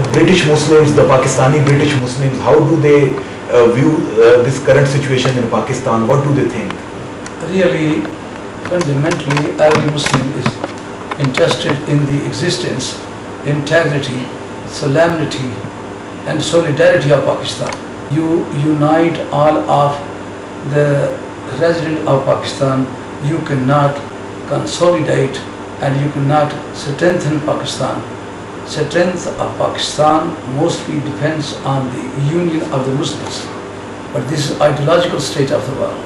British Muslims, the Pakistani British Muslims, how do they view this current situation in Pakistan? What do they think? Really, fundamentally, every Muslim is interested in the existence, integrity, solemnity, and solidarity of Pakistan. You unite all of the residents of Pakistan. You cannot consolidate and you cannot strengthen Pakistan. Strength of Pakistan mostly depends on the union of the Muslims. But this is ideological state of the world.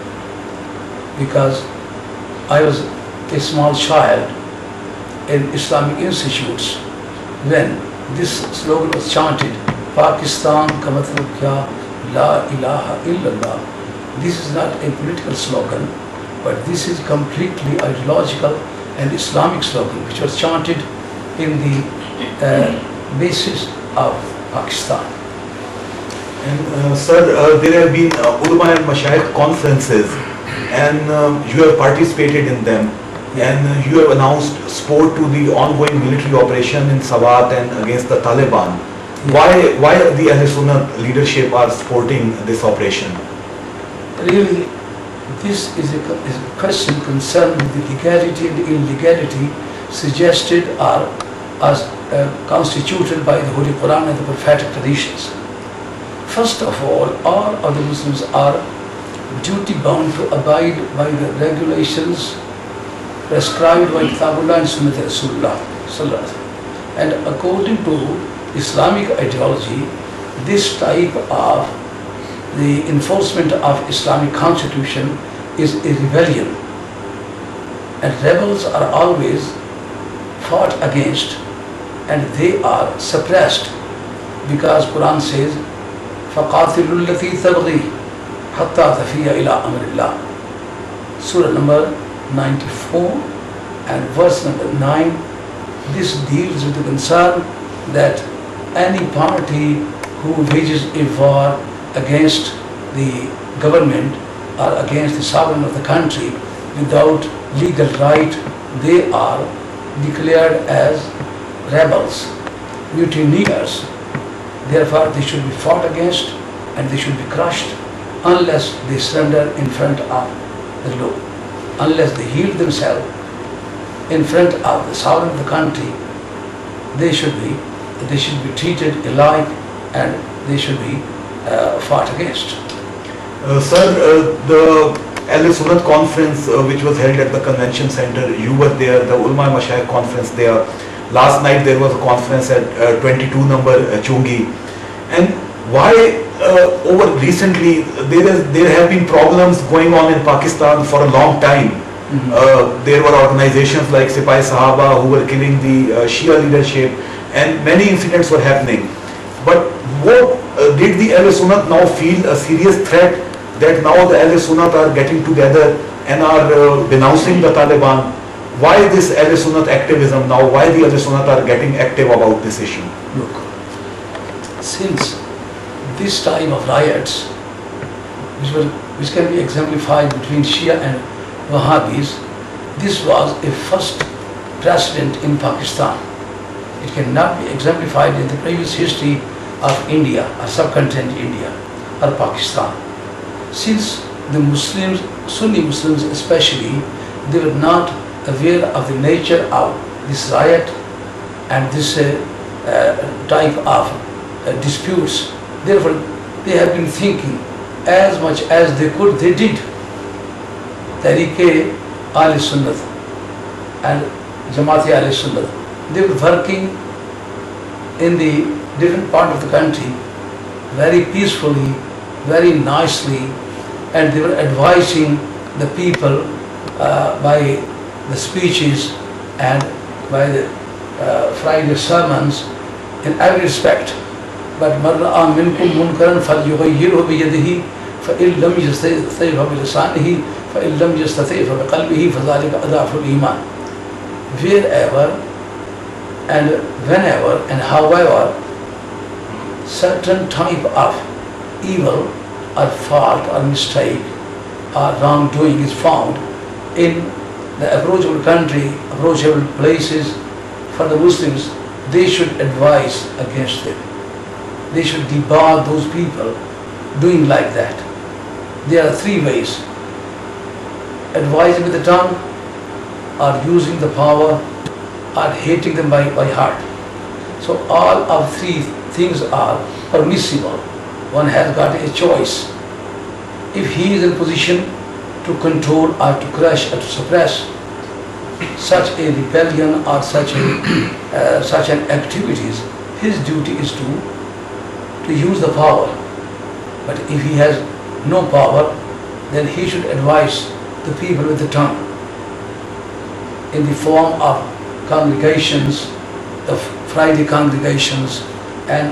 Because I was a small child in Islamic institutes when this slogan was chanted, Pakistan ka matlab kya, la ilaha illallah. This is not a political slogan, but this is completely ideological and Islamic slogan which was chanted in the basis of Pakistan. And sir, there have been ulama and mashayikh conferences, and you have participated in them, and you have announced support to the ongoing military operation in Swat and against the Taliban. Why the Ahl Sunnah leadership are supporting this operation? Really, this is a question concerned with the legality and illegality suggested or as constituted by the Holy Quran and the prophetic traditions. First of all of the Muslims are duty bound to abide by the regulations prescribed by Kitabullah and Sunnat Rasulullah. And according to Islamic ideology, this type of the enforcement of Islamic constitution is a rebellion, and rebels are always fought against and they are suppressed, because Quran says فَقَاتِلُوا الَّتِي تَبْغِي حَتَّى تَفِيَ إِلَىٰ أَمْرِ اللَّهِ. Surah number 94 and verse number 9. This deals with the concern that any party who wages a war against the government or against the sovereign of the country without legal right, they are declared as rebels, mutineers. Therefore, they should be fought against and they should be crushed unless they surrender in front of the law, unless they yield themselves in front of the sovereign of the country. They should be treated alike and they should be fought against. Sir, the Ahl Sunnah conference which was held at the convention center, you were there, the Ulama Mashayikh conference there. Last night there was a conference at 22 number Chungi. And why over recently there have been problems going on in Pakistan for a long time. There were organizations like Sipai Sahaba who were killing the Shia leadership, and many incidents were happening. But what did the Ahl Sunnah now feel a serious threat that now the Ahl Sunnah are getting together and are denouncing the Taliban? Why this Ahl Sunnah activism now? Why the Ahl Sunnah are getting active about this issue? Look, since this time of riots, which can be exemplified between Shia and Wahhabis, this was a first precedent in Pakistan. It cannot be exemplified in the previous history of India or subcontinent India or Pakistan. Since the Muslims, Sunni Muslims especially, they were not aware of the nature of this riot and this type of disputes. Therefore, they have been thinking as much as they could, they did. Tariq Ahl Sunnah and Jamaat Ahl Sunnah, they were working in the different part of the country very peacefully, very nicely, and they were advising the people by the speeches and by the Friday sermons in every respect. But مَنْ رَأَى مِنْكُمْ مُنْكَرًا فَلْيُغَيِّرْهُ بِيَدِهِ فَإِنْ لَمْ يَسْتَطِعْ فَبِلِسَانِهِ فَإِنْ لَمْ يَسْتَطِعْ فَبِقَلْبِهِ فَذَلِكَ أَضْعَفُ الْإِيمَانِ. Wherever and whenever and however certain type of evil or fault or mistake or wrongdoing is found in the approachable country, approachable places for the Muslims, they should advise against them. They should debar those people doing like that. There are three ways: advising with the tongue, or using the power, or hating them by heart. So all of three things are permissible. One has got a choice. If he is in position to control or to crush or to suppress such a rebellion or such an activities, his duty is to use the power. But if he has no power, then he should advise the people with the tongue in the form of congregations, the Friday congregations, and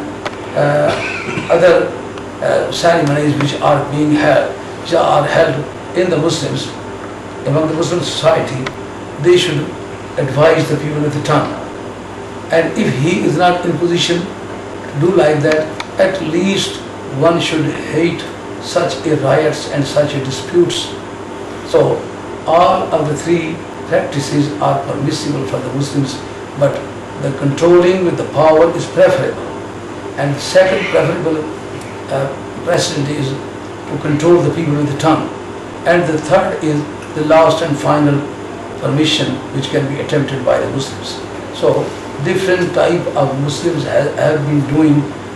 other ceremonies which are being held, which are held in the Muslims, among the Muslim society. They should advise the people with the tongue. And if he is not in position to do like that, at least one should hate such a riots and such a disputes. So all of the three practices are permissible for the Muslims, but the controlling with the power is preferable. And the second preferable precedent is to control the people with the tongue. And the third is the last and final permission which can be attempted by the Muslims. So different type of Muslims have been doing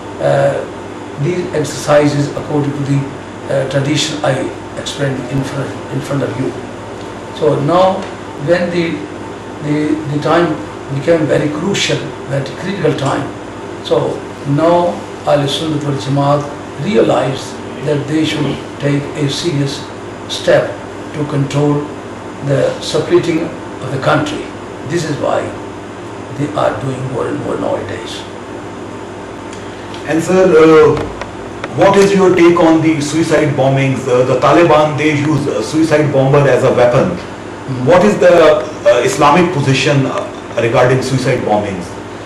these exercises according to the tradition I explained in front of you. So now when the time became very crucial, very critical time, so now Ahl Sunnah wal Jamaat realized that they should take a serious step to control the splitting of the country. This is why they are doing more and more nowadays. And sir, what is your take on the suicide bombings? The Taliban, they use a suicide bomber as a weapon. What is the Islamic position regarding suicide bombings?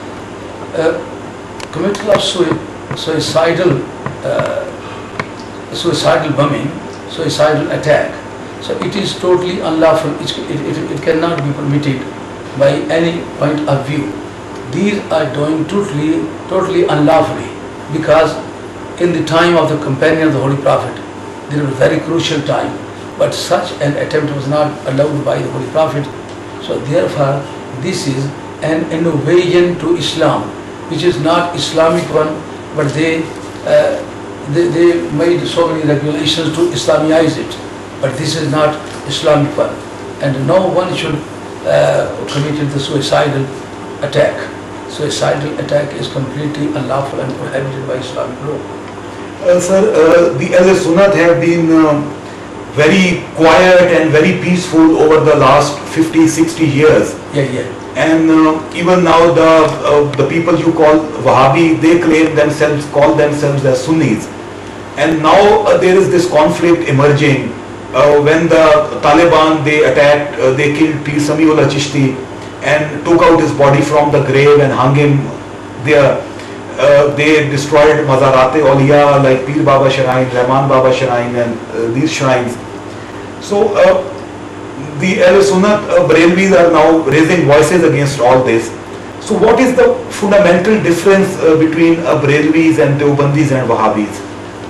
Committal of suicidal bombing, suicidal attack. So it is totally unlawful. It cannot be permitted by any point of view. These are doing totally unlawfully, because in the time of the companion of the Holy Prophet, there was a very crucial time, but such an attempt was not allowed by the Holy Prophet. So therefore, this is an innovation to Islam, which is not Islamic one, but they made so many regulations to Islamize it. But this is not Islamic one, and no one should commit the suicidal attack. Suicidal attack is completely unlawful and prohibited by Islamic law. Sir, the Ahl Sunnah have been very quiet and very peaceful over the last 50-60 years. Yeah. And even now the people you call Wahhabi, they call themselves as Sunnis. And now there is this conflict emerging. When the Taliban, they attacked, they killed Pir Samiullah Chishti and took out his body from the grave and hung him there. They destroyed Mazarat-e-Awliya like Pir Baba Shrine, Rahman Baba Shrine, and these shrines. So the Ahl Sunnah Barelvis are now raising voices against all this. So what is the fundamental difference between Barelvis and Deobandis and Wahhabis?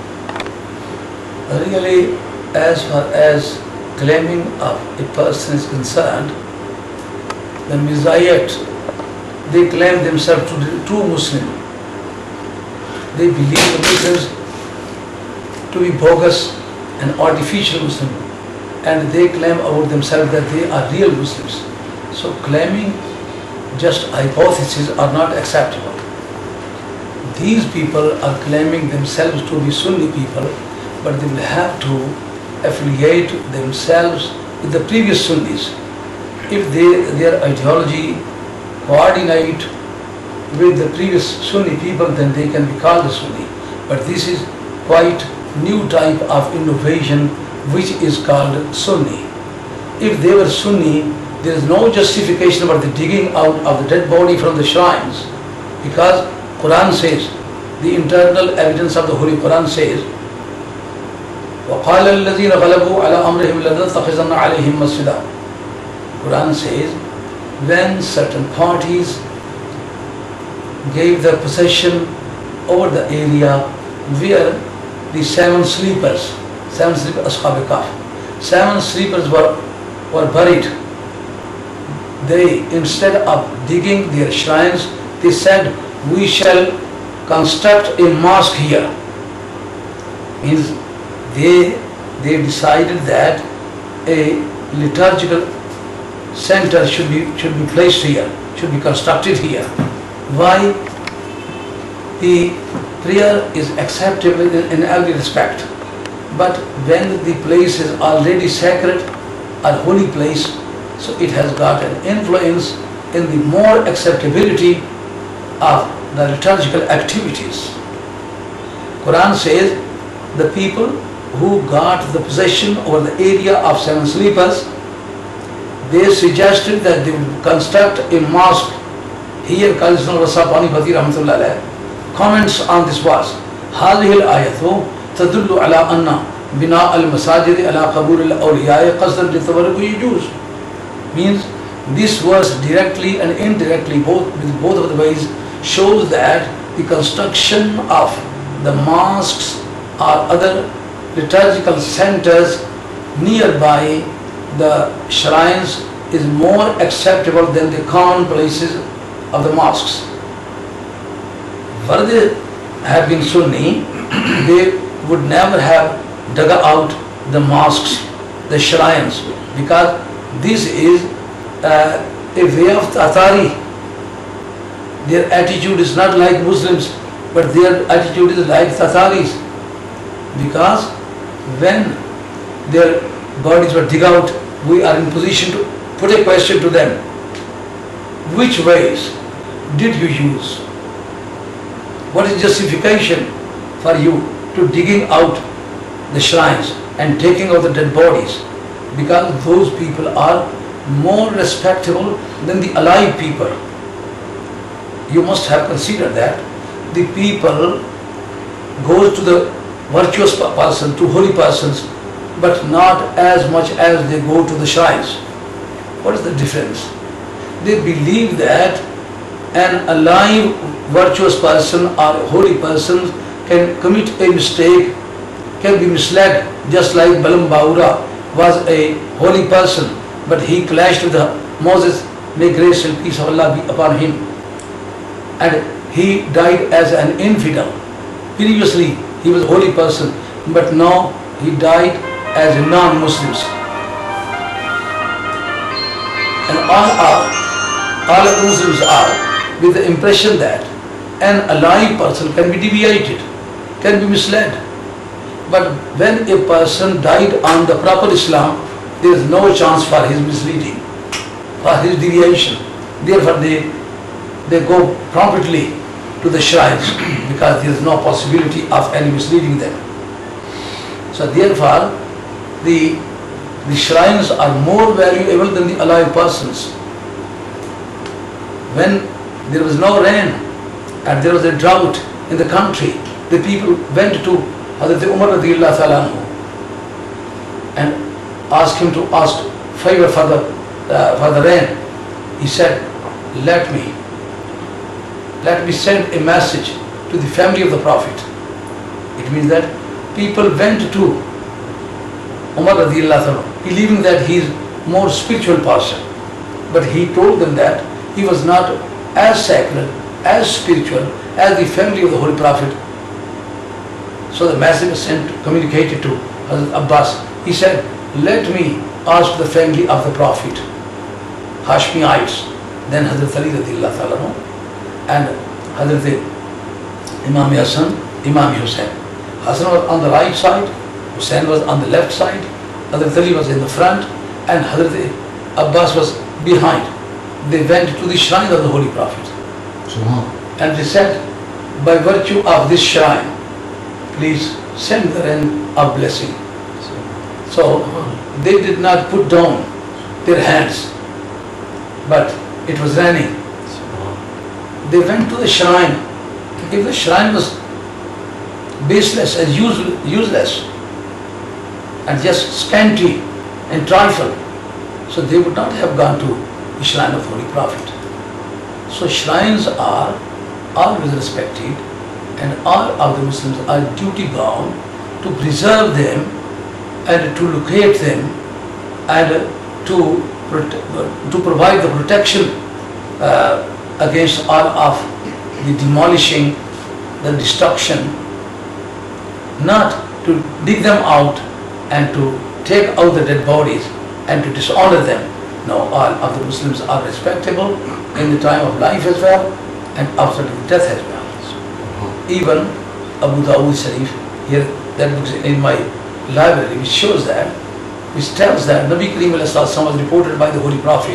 Really, as far as claiming of a person is concerned, the Mizayat, they claim themselves to be true Muslim. They believe the Muslims to be bogus and artificial Muslim, and they claim about themselves that they are real Muslims. So claiming just hypotheses are not acceptable. These people are claiming themselves to be Sunni people, but they will have to affiliate themselves with the previous Sunnis. If their ideology coordinate with the previous Sunni people, then they can be called a Sunni. But this is quite new type of innovation which is called Sunni. If they were Sunni, there is no justification about the digging out of the dead body from the shrines, because Quran says, the internal evidence of the Holy Quran says, وَقَالَ الَّذِينَ غَلَبُوا عَلَىٰ أَمْرِهِمْ لَنَتَّخِذَنَّ عَلَيْهِمْ مَسْجِدًا. Quran says, when certain parties gave the possession over the area where the seven sleepers Ashab Kahf, seven sleepers were buried. They, instead of digging their shrines, they said, we shall construct a mosque here. Means they decided that a liturgical center should be placed here, should be constructed here. Why? The prayer is acceptable in every respect, but when the place is already sacred or holy place, so it has got an influence in the more acceptability of the liturgical activities. Quran says the people who got the possession over the area of seven sleepers, they suggested that they would construct a mosque. Here Qazi Sunnah Rasa Panipati Rahmatullah alayh comments on this verse. هذه الآية تدل على أن بناء المساجد على قبور الأولياء قصدا للتبرك يجوز. Means this verse directly and indirectly, both of the ways, shows that the construction of the mosques or other liturgical centers nearby the shrines is more acceptable than the common places of the mosques. Were they have been Sunni, they would never have dug out the mosques, the shrines, because this is a way of Tatari. Their attitude is not like Muslims, but their attitude is like Tataris. Because when their bodies were dug out, we are in position to put a question to them. Which ways did you use? What is justification for you to digging out the shrines and taking out the dead bodies? Because those people are more respectable than the alive people. You must have considered that the people go to the virtuous person, to holy persons, but not as much as they go to the shrines. What is the difference? They believe that an alive virtuous person or holy person can commit a mistake, can be misled, just like Balam Bahura was a holy person, but he clashed with Moses, may grace and peace of Allah be upon him, and he died as an infidel. Previously he was a holy person, but now he died as a non-Muslim. And all Muslims are with the impression that an alive person can be deviated, can be misled. But when a person died on the proper Islam, there is no chance for his misleading, for his deviation. Therefore they go promptly to the shrines because there is no possibility of any misleading them. So therefore the shrines are more valuable than the alive persons. When there was no rain and there was a drought in the country, the people went to Hazrat Umar radiyallahu ta'ala anhu and asked him to ask favor for the rain. He said, let me send a message to the family of the Prophet. It means that people went to Umar radiyallahu ta'ala believing that he is more spiritual person, but he told them that he was not as sacred, as spiritual as the family of the Holy Prophet. So the message was communicated to Hazrat Abbas. He said, let me ask the family of the Prophet, Hashmiites, then Hazrat Ali radiyallahu ta'ala and Hazrat Imam Hassan, Imam Hussain. Hassan was on the right side, Hussain was on the left side, Hazrat Ali was in the front, and Hazrat Abbas was behind. They went to the shrine of the Holy Prophet. And they said, by virtue of this shrine, please send the rain of blessing. So they did not put down their hands, but it was raining. They went to the shrine. If the shrine was baseless and useless and just scanty and trifle, so they would not have gone to the shrine of Holy Prophet. So shrines are always respected, and all of the Muslims are duty bound to preserve them and to locate them and to provide the protection against all of the demolishing, the destruction, not to dig them out and to take out the dead bodies and to dishonor them. No, all of the Muslims are respectable in the time of life as well and after death as well. Even Abu Dawud Sharif, here that book in my library, which shows that, which tells that Nabi Kareem was reported by the Holy Prophet,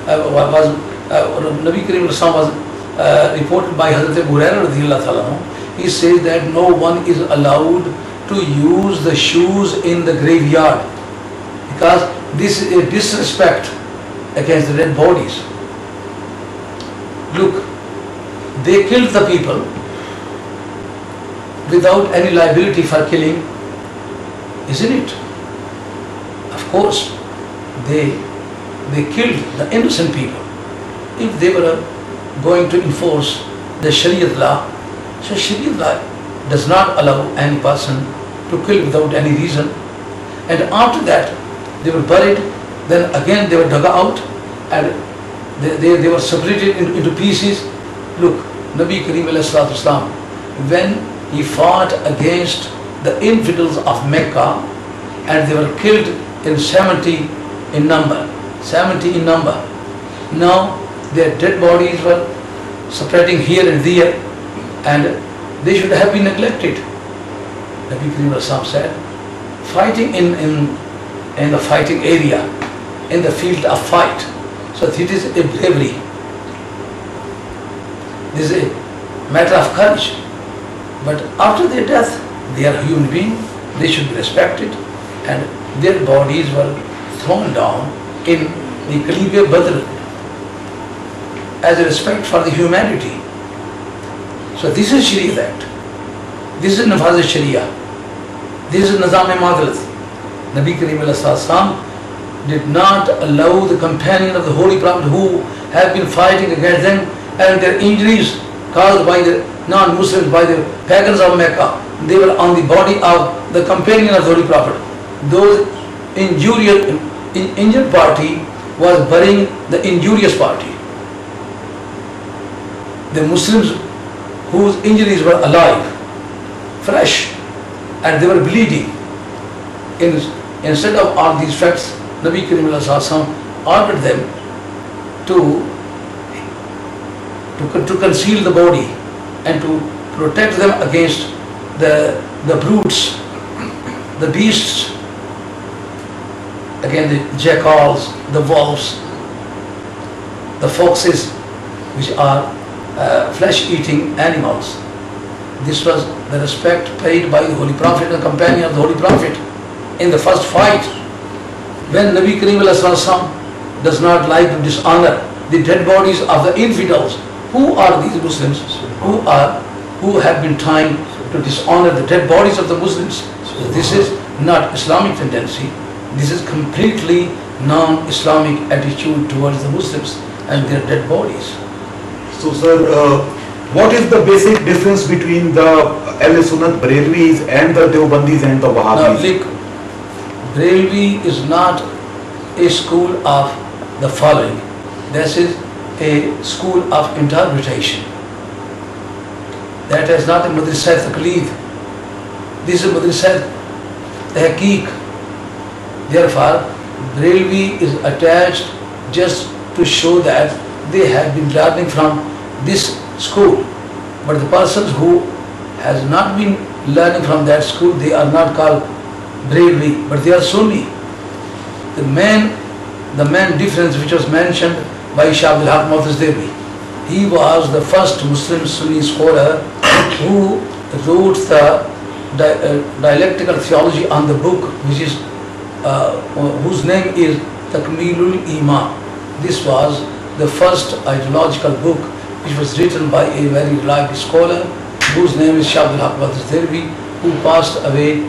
Nabi Kareem was reported by Hazrat Abu Hurairah radhiyallahu ta'ala. He says that no one is allowed to use the shoes in the graveyard because this is a disrespect against the dead bodies. Look, they killed the people without any liability for killing, isn't it? Of course, they killed the innocent people. If they were going to enforce the Shariat law, so Shariat law does not allow any person to kill without any reason. And after that, they were buried, then again they were dug out and they were separated into pieces. Look, Nabi Kareem alayhi salatu wasalam, when he fought against the infidels of Mecca and they were killed in 70 in number. 70 in number. Now their dead bodies were spreading here and there and they should have been neglected. Nabi Kareem said, fighting in the fighting area, in the field of fight. So it is a bravery. This is a matter of courage. But after their death, they are human beings, they should be respected, and their bodies were thrown down in the Qalib Badr as a respect for the humanity. So this is Sharia Act. This is Nafaz Sharia. This is Nizam Madalat. Nabi Kareem did not allow the companion of the Holy Prophet who have been fighting against them and their injuries caused by the non-Muslims, by the pagans of Mecca. They were on the body of the companion of the Holy Prophet. Those injured party was burying the injurious party. The Muslims whose injuries were alive, fresh, and they were bleeding. Instead of all these facts, Nabi Kareem ordered them to conceal the body and to protect them against the brutes, the beasts, again the jackals, the wolves, the foxes, which are flesh-eating animals. This was the respect paid by the Holy Prophet and companion of the Holy Prophet in the first fight. When Nabi Kareem does not like to dishonor the dead bodies of the infidels, who are these Muslims who have been trying to dishonor the dead bodies of the Muslims? So this is not Islamic tendency. This is completely non-Islamic attitude towards the Muslims and their dead bodies. So sir, what is the basic difference between the Ahl Sunnat Barelvis and the Deobandis and the Wahhabis? Now look, Barelvi is not a school of the following. This is a school of interpretation. That is not a Madrasah Taqleed. This is Madrasah Tahqiq. Therefore, Barelvi is attached just to show that they have been learning from this school. But the persons who has not been learning from that school, they are not called Barelvi, but they are Sunni. The main difference which was mentioned by Shah Abdul Haq Mu'taz Devi, he was the first Muslim Sunni scholar who wrote the dialectical theology on the book, which is whose name is Takmeelul Iman. This was the first ideological book which was written by a very reliable scholar whose name is Shah Abdul Haq Mu'taz Devi, who passed away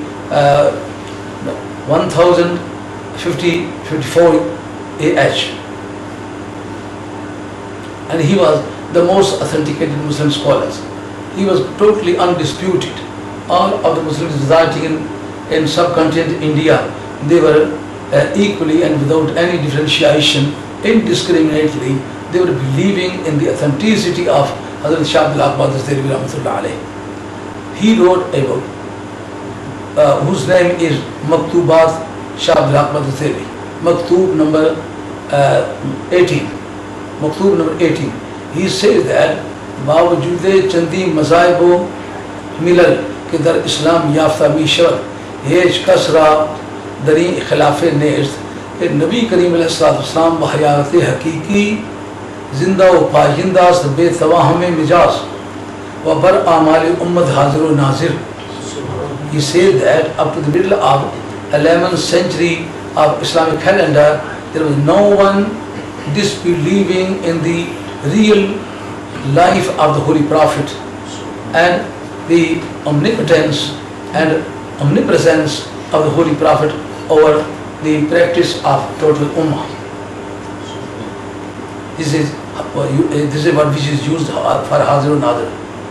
1054 AH. And he was the most authenticated Muslim scholars. He was totally undisputed. All of the Muslims residing in subcontinent India, they were equally and without any differentiation, indiscriminately, they were believing in the authenticity of Hazrat Shah Abdul Haq Badr Rahmatullah alayhi. He wrote a book whose name is Maktubat Shah Abdul Haq Badr, Maktub number 18. Maktub number 18. He says that बावजूद चंदी मज़ाहिब मिलल के दर इस्लाम याफ्ता मीशर hedge कसरा दरी खिलाफ नेस्त के नबी करीम अलैहिस्सलाम बहयात हकीकी जिंदा व पाजिंदा बेतवाहम मिजाज व बर आमाल उम्मत हाजिर व नाजिर. He said that up to the middle of 11th century of Islamic calendar, there was no one disbelieving in the real life of the Holy Prophet and the omnipotence and omnipresence of the Holy Prophet over the practice of total Ummah. This is what which is used for Hazir Nadir.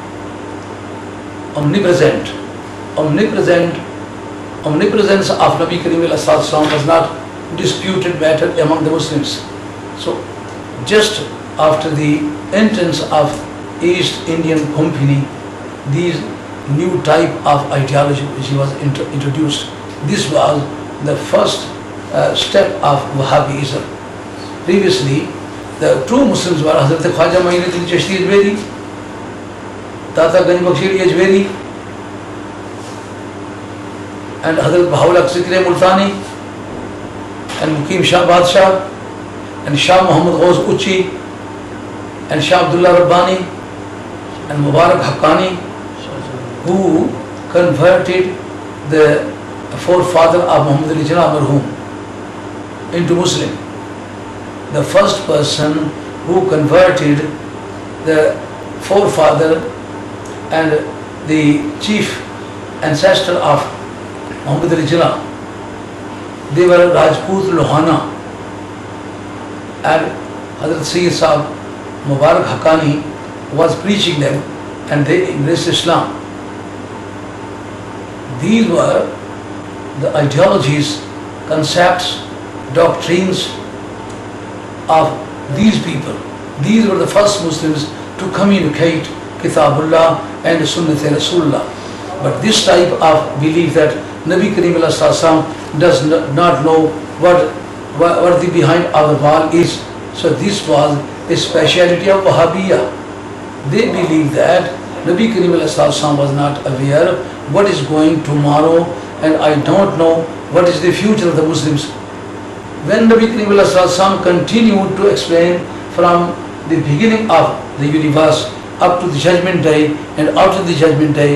Omnipresence of Nabi Karim was not disputed matter among the Muslims. So just after the entrance of East Indian Company, these new type of ideology which was introduced, this was the first step of Wahhabism. Previously, the true Muslims were Hazrat Khwaja Muinuddin Chishti Ajmeri, Tata Ganj Bakshi Ajmeri, and Hazrat Baha'u'llah Sikri Multani, and Mukim Shah Badshah, and Shah Muhammad Ghaus Uchi, and Shah Abdullah Rabbani, and Mubarak Haqqani, who converted the forefather of Muhammad Ali Jinnah Marhum into Muslim. The first person who converted the forefather and the chief ancestor of Muhammad Ali Jinnah, they were Rajput Lohana, and Hazrat Sayyid Sahib Mubarak Haqqani was preaching them and they embraced Islam. These were the ideologies, concepts, doctrines of these people. These were the first Muslims to communicate Kitabullah and Sunnat Rasulullah. But this type of belief that Nabi Karim does not know what the behind of the wall is. So this was a speciality of Wahhabiyya. They believe that Nabi Karim was not aware what is going tomorrow, and I don't know what is the future of the Muslims. When Nabi Karim continued to explain from the beginning of the universe up to the judgment day, and after the judgment day,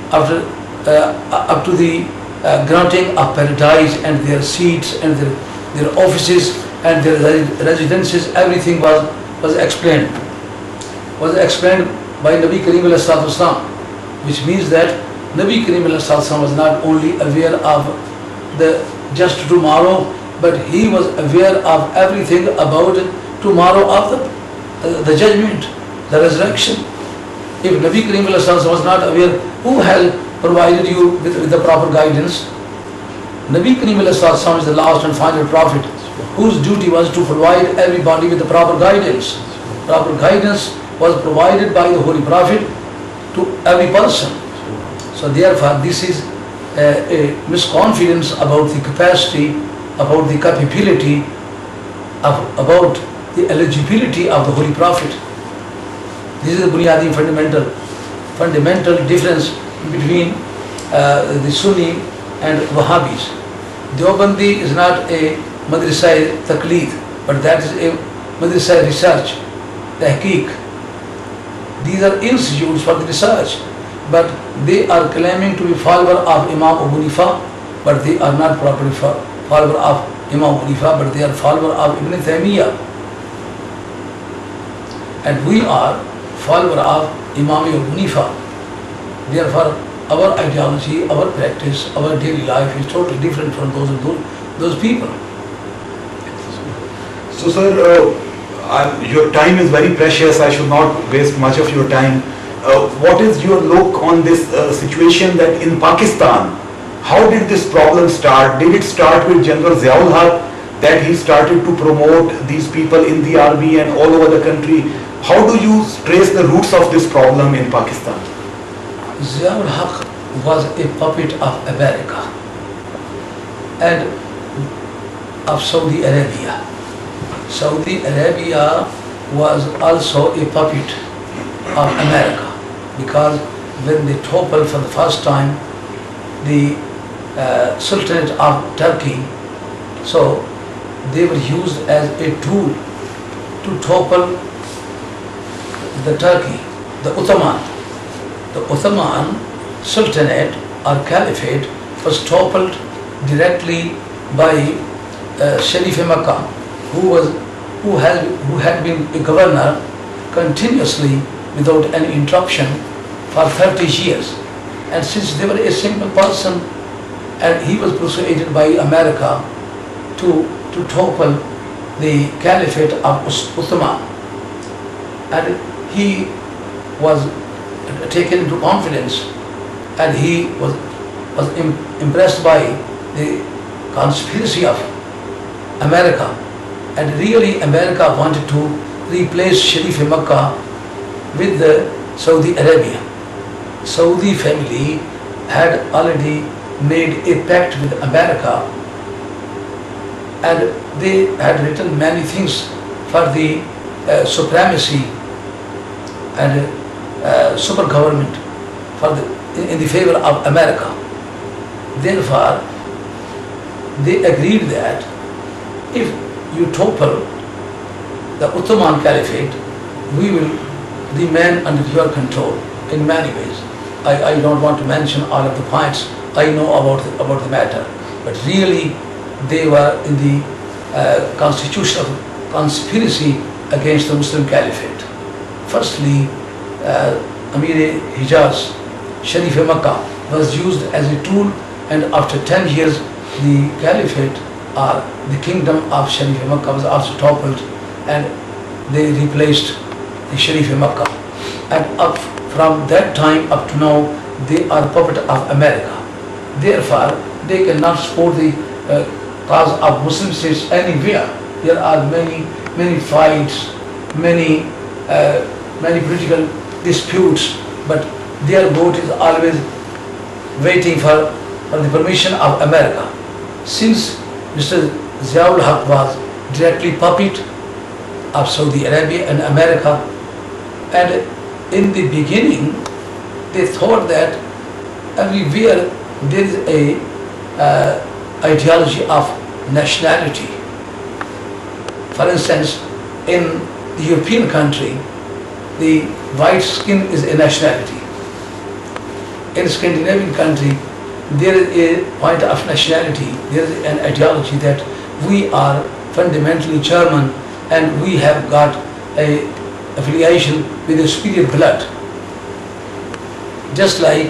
up to the granting of paradise and their seats and their offices and their residences, everything was explained. Was explained by Nabi Karim which means that Nabi Karim was not only aware of the just tomorrow, but he was aware of everything about tomorrow of the judgment, the resurrection. If Nabi Karim was not aware, who has provided you with the proper guidance? Nabi Karim is the last and final prophet, whose duty was to provide everybody with the proper guidance. Proper guidance was provided by the Holy Prophet to every person. So therefore, this is a misconfidence about the capacity, about the capability, about the eligibility of the Holy Prophet. This is the Bunyadi fundamental difference between the Sunni and Wahhabis. Deobandi is not a madrasa taqleed, but that is a madrasa research, tahqiq. These are institutes for the research, but they are claiming to be follower of Imam Abu Hanifa, but they are not properly follower of Imam Abu Hanifa, but they are follower of Ibn Taymiyyah. And we are follower of Imam Abu Hanifa. Therefore, our ideology, our practice, our daily life is totally different from those people. So, sir, your time is very precious. I should not waste much of your time. What is your look on this situation that in Pakistan, how did this problem start? Did it start with General Ziaul Haq, that he started to promote these people in the army and all over the country? How do you trace the roots of this problem in Pakistan? Ziaul Haq was a puppet of America and of Saudi Arabia. Saudi Arabia was also a puppet of America, because when they toppled for the first time the Sultanate of Turkey, so they were used as a tool to topple the Turkey, the Ottoman. The Ottoman Sultanate or Caliphate was toppled directly by Sharif Makkah, who had been a governor continuously without any interruption for 30 years. And since they were a simple person, and he was persuaded by America to topple the Caliphate of Ottoman, and he was taken into confidence, and he was impressed by the conspiracy of America, and really America wanted to replace Sharif Makkah with the Saudi Arabia. Saudi family had already made a pact with America, and they had written many things for the supremacy and super government in the favor of America. Therefore, they agreed that if you topple the Ottoman Caliphate, we will remain under your control in many ways. I don't want to mention all of the points I know about the matter, but really they were in the constitutional conspiracy against the Muslim Caliphate. Firstly, Amir Hijaz, Sharif Makkah, was used as a tool, and after 10 years the Caliphate or the kingdom of Sharif Makkah was also toppled, and they replaced the Sharif Makkah. And from that time up to now, they are puppet of America. Therefore, they cannot support the cause of Muslim states anywhere. There are many fights, many political disputes, but their vote is always waiting for the permission of America. Since Mr. Ziaul Haq was directly puppet of Saudi Arabia and America, and in the beginning they thought that everywhere there is a ideology of nationality. For instance, in the European country, the white skin is a nationality. In Scandinavian country, there is a point of nationality. There is an ideology that we are fundamentally German, and we have got a affiliation with a superior blood. Just like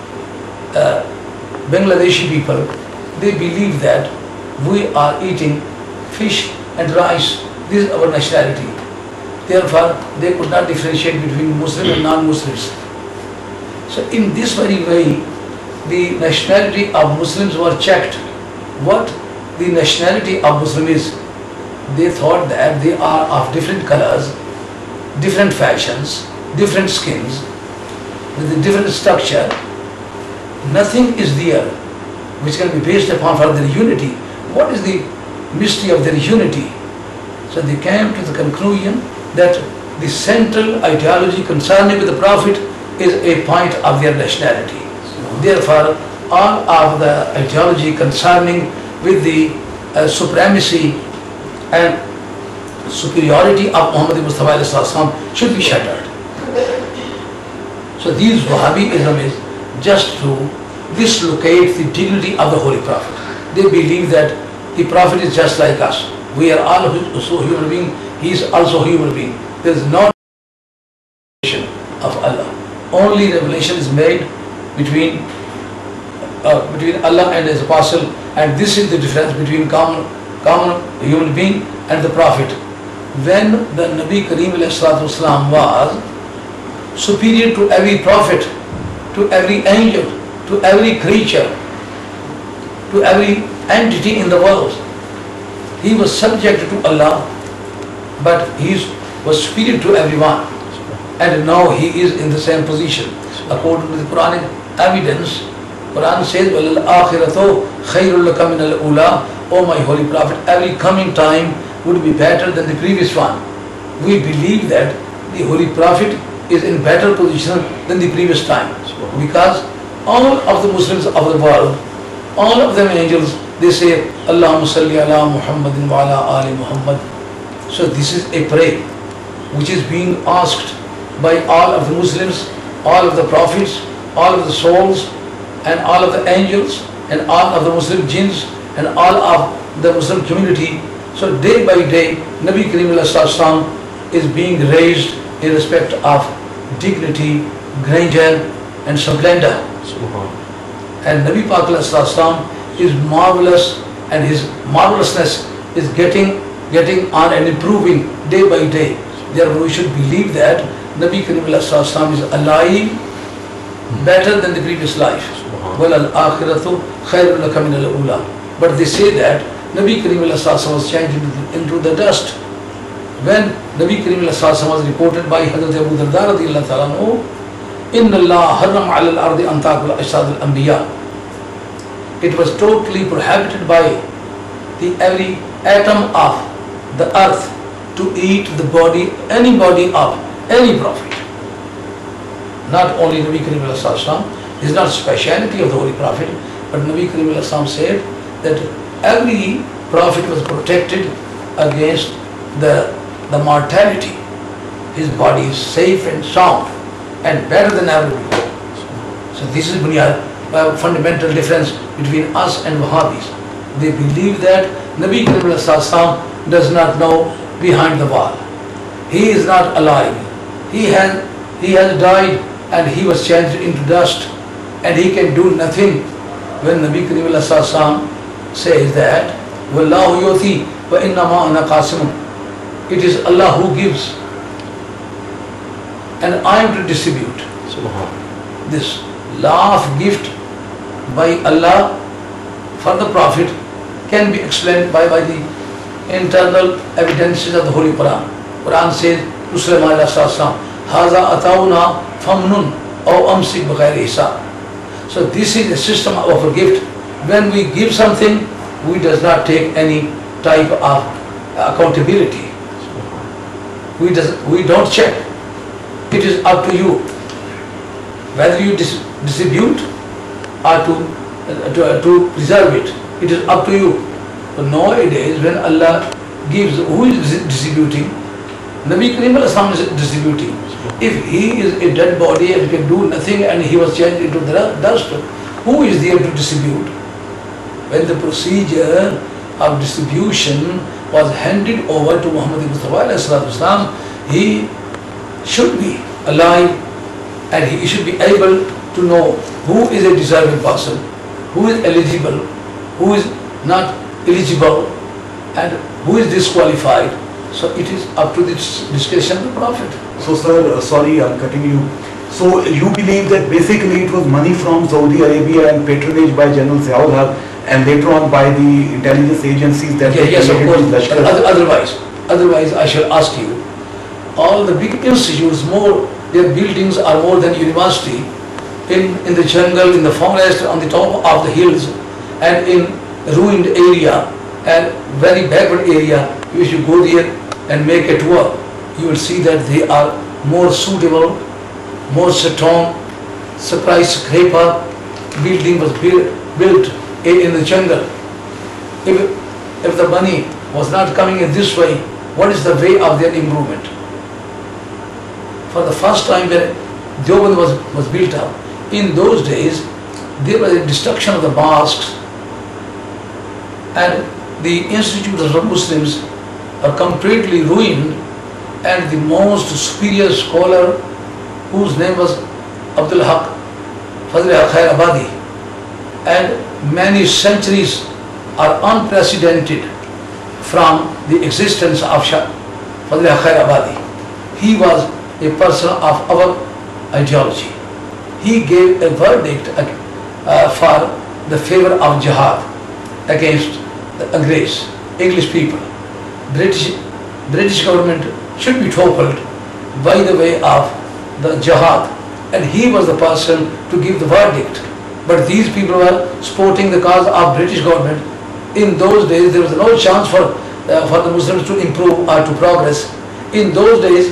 Bangladeshi people, they believe that we are eating fish and rice. This is our nationality. Therefore, they could not differentiate between Muslim and non-Muslims. So in this very way, the nationality of Muslims were checked. What the nationality of Muslim is, they thought that they are of different colors, different fashions, different skins, with a different structure. Nothing is there which can be based upon for their unity. What is the mystery of their unity? So they came to the conclusion that the central ideology concerning with the Prophet is a point of their nationality. Therefore, all of the ideology concerning with the supremacy and superiority of Muhammad Mustafa should be shattered. So these Wahhabism is just to dislocate the dignity of the Holy Prophet. They believe that the Prophet is just like us. We are all also human beings. He is also human being. There is no revelation of Allah. Only revelation is made between Allah and His Apostle, and this is the difference between common human being and the Prophet. when the Nabi Kareem ﷺ was superior to every prophet, to every angel, to every creature, to every entity in the world. He was subject to Allah, but he was superior to everyone. And now he is in the same position. According to the Quranic evidence, Quran says, وَالْآخِرَةُ خَيْرٌ لَكَ مِنَ الْأُولَىٰ. O my holy prophet, every coming time would be better than the previous one. We believe that the holy prophet is in better position than the previous time, because all of the Muslims of the world, all of them angels, they say Allahumma salli ala Muhammadin wa ala ali Muhammad. So this is a prayer which is being asked by all of the Muslims, all of the prophets, all of the souls, and all of the angels, and all of the Muslim jinns, and all of the Muslim community. So day by day, Nabi Kareem ﷺ is being raised in respect of dignity, grandeur, and splendor. And Nabi Pak ﷺ is marvelous, and his marvelousness is getting on and improving day by day. Therefore, we should believe that Nabi Kareem ﷺ is alive better than the previous life. وَالْآخِرَةُ خَيْرٌ لَكَ مِنَ الْأُولَىٰ. But they say that Nabi Kareem ﷺ was changed into the dust. When Nabi Kareem ﷺ was reported by Hazrat Abu Darda radiyallahu ta'ala anhu, إِنَّ اللَّهَ حَرَّمَ عَلَى الْأَرْضِ أَن تَأْكُلَ أَجْسَادَ الْأَنْبِيَاءِ. It was totally prohibited by the every atom of the earth to eat the body, any body of any prophet. Not only Nabi Kareem ﷺ, this is not speciality of the Holy Prophet, but Nabi Kareem ﷺ said that every prophet was protected against the mortality. His body is safe and sound and better than ever before. So this is a fundamental difference between us and Wahhabis. They believe that Nabi Kareem ﷺ does not know behind the wall. He is not alive. He has died and he was changed into dust, and he can do nothing. When Nabi Kareem ﷺ says that وَاللَّهُ يُؤْتِي وَإِنَّمَا أَنَا قَاسِمٌ, it is Allah who gives and I am to distribute. This law of gift by Allah for the Prophet can be explained by the internal evidences of the Holy Quran. Quran says to Sulaiman Haza atauna famnun aw amsik bighairi hisab. So this is a system of a gift. When we give something, we does not take any type of accountability. We don't check. It is up to you whether you distribute or to preserve it. It is up to you. But nowadays, when Allah gives, who is distributing? Nabi Kareem ﷺ is distributing. If he is a dead body and can do nothing and he was changed into the dust, who is there to distribute? When the procedure of distribution was handed over to Muhammad Mustafa ﷺ, he should be alive and he should be able to know who is a deserving person, who is eligible, who is not eligible, and who is disqualified. So it is up to the discretion of the Prophet. So sir, sorry I'm cutting you. So you believe that basically it was money from Saudi Arabia and patronage by General Ziaul Haq and later on by the intelligence agencies that yes, of course. Otherwise I shall ask you, all the big institutes, their buildings are more than university, in the jungle, in the forest, on the top of the hills, and in ruined area and very backward area. If you go there and make a tour, you will see that they are more suitable, more strong. Skyscraper building was built in the jungle. If the money was not coming in this way, what is the way of their improvement? For the first time when Deoband was built up, in those days there was a destruction of the mosques and the institutes of Muslims are completely ruined, and the most superior scholar, whose name was Abdul Haq Fazl Khair Abadi, and many centuries are unprecedented from the existence of Fadl Khair Abadi. He was a person of our ideology. He gave a verdict for the favor of jihad against the English people. British government should be toppled by the way of the jihad, and he was the person to give the verdict. But these people were supporting the cause of British government. In those days there was no chance for the Muslims to improve or to progress. In those days,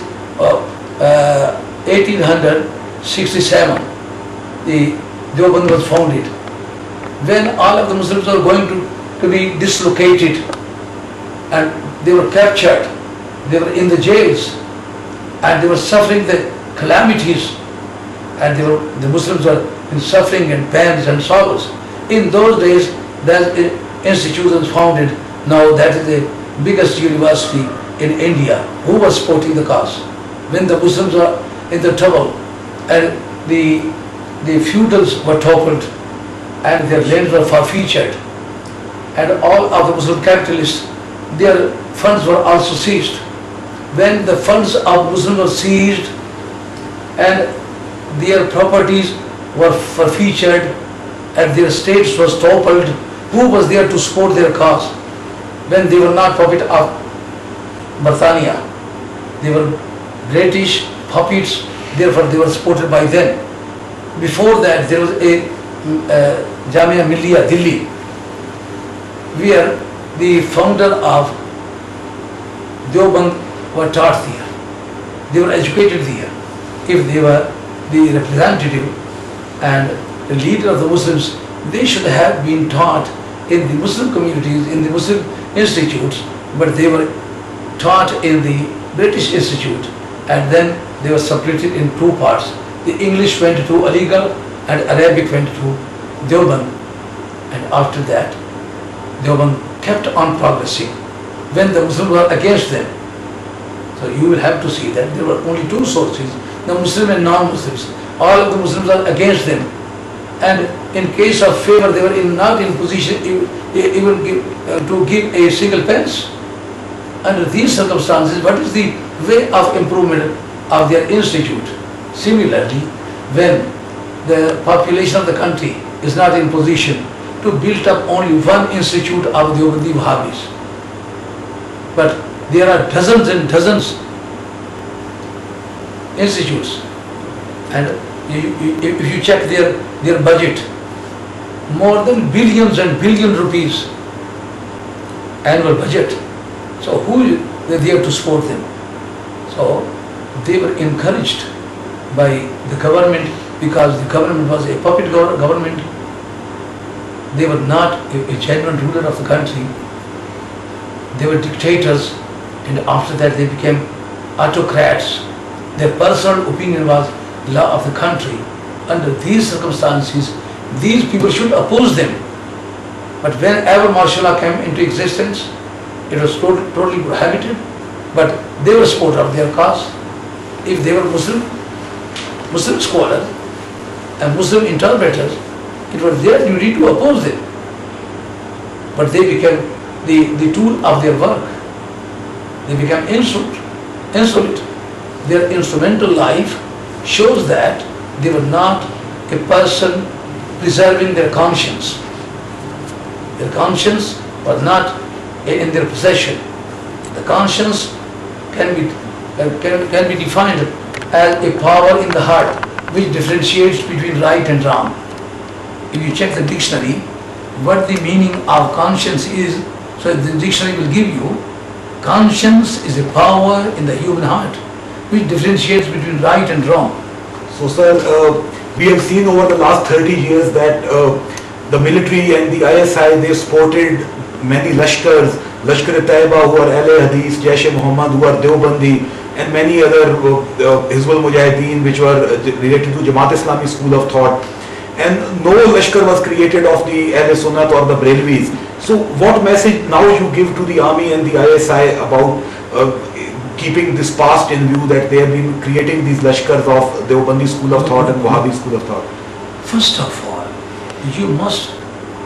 1867, the Deoband was founded. When all of the Muslims were going to be dislocated and they were captured, they were in the jails and they were suffering the calamities, and the Muslims were in suffering and pains and sorrows. In those days, that institution was founded. Now that is the biggest university in India. Who was supporting the cause? When the Muslims were in the trouble and the feudals were toppled and their lands were forfeited, and all of the Muslim capitalists, their funds were also seized. When the funds of Muslims were seized and their properties were forfeited and their states was toppled, who was there to support their cause? When they were not puppet of Britannia, they were British puppets, therefore they were supported by them. Before that there was a Jamia Millia Delhi, where the founder of Deoband were taught there. They were educated there. If they were the representative and the leader of the Muslims, they should have been taught in the Muslim communities, in the Muslim institutes, but they were taught in the British Institute, and then they were separated in two parts. The English went to Aligarh and Arabic went to Deoband, and after that Deoband kept on progressing when the Muslims were against them. So you will have to see that there were only two sources, the Muslim and non-Muslims. All of the Muslims are against them, and in case of favor they were not in position even to give a single pence. Under these circumstances, what is the way of improvement of their institute? Similarly, when the population of the country is not in position to build up only one institute of Deobandi Wahhabis, but there are dozens and dozens institutes, and if you check their budget, more than billions and billions rupees annual budget. So who is there to support them? So they were encouraged by the government, because the government was a puppet government. They were not a genuine ruler of the country. They were dictators, and after that they became autocrats. Their personal opinion was law of the country. Under these circumstances, these people should oppose them. But whenever martial law came into existence, it was totally prohibited, but they were supporters of their cause. If they were Muslim scholars and Muslim interpreters, it was their duty to oppose them. But they became the tool of their work. They became insolent. Their instrumental life shows that they were not a person preserving their conscience. Their conscience was not in their possession. The conscience can be defined as a power in the heart which differentiates between right and wrong. If you check the dictionary, what the meaning of conscience is, so the dictionary will give you, conscience is a power in the human heart which differentiates between right and wrong. So sir, we have seen over the last 30 years that the military and the ISI, they supported many Lashkars, Lashkar-e-Taiba who are Ahle Hadith, Jaish-e-Muhammad who are Deobandi, and many other Hizbul Mujahideen which were related to Jamaat Islami school of thought. And no Lashkar was created of the Ahle Sunnat or the Brelvis. So what message now you give to the army and the ISI about keeping this past in view, that they have been creating these Lashkars of Deobandi school of thought and Wahhabi school of thought? First of all, you must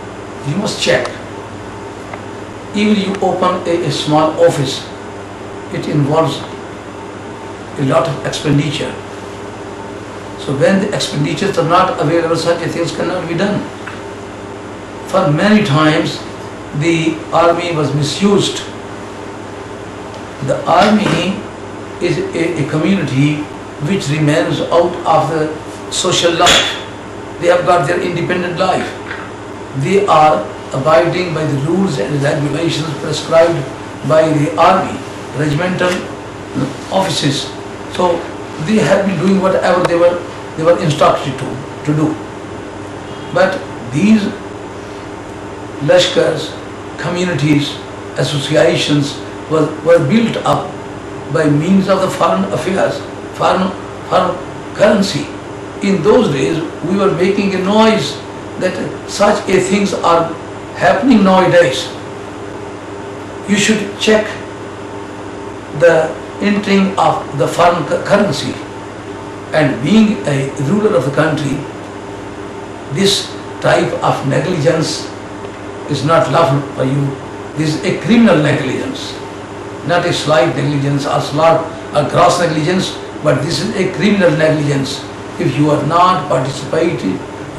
check. Even you open a small office it involves a lot of expenditure. So when the expenditures are not available, such things cannot be done. For many times the army was misused. The army is a community which remains out of the social life. They have got their independent life. They are abiding by the rules and regulations prescribed by the army, regimental offices. So they have been doing whatever they were instructed to do. But these lashkars, communities, associations were built up by means of the foreign affairs, foreign currency. In those days, we were making a noise that such things are happening nowadays. You should check the entering of the foreign currency. And being a ruler of the country, this type of negligence is not lawful for you. This is a criminal negligence, not a slight negligence or gross negligence, but this is a criminal negligence. If you are not participating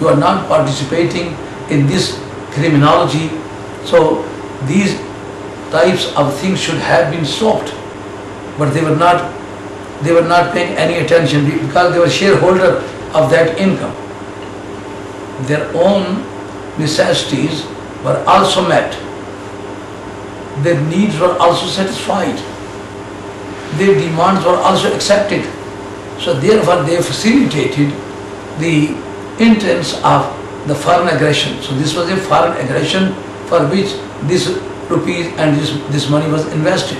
in this criminology, so these types of things should have been stopped. But they were not paying any attention because they were shareholder of that income. Their own necessities were also met. Their needs were also satisfied. Their demands were also accepted. So therefore they facilitated the entrance of the foreign aggression. So this was a foreign aggression for which this rupees and this money was invested.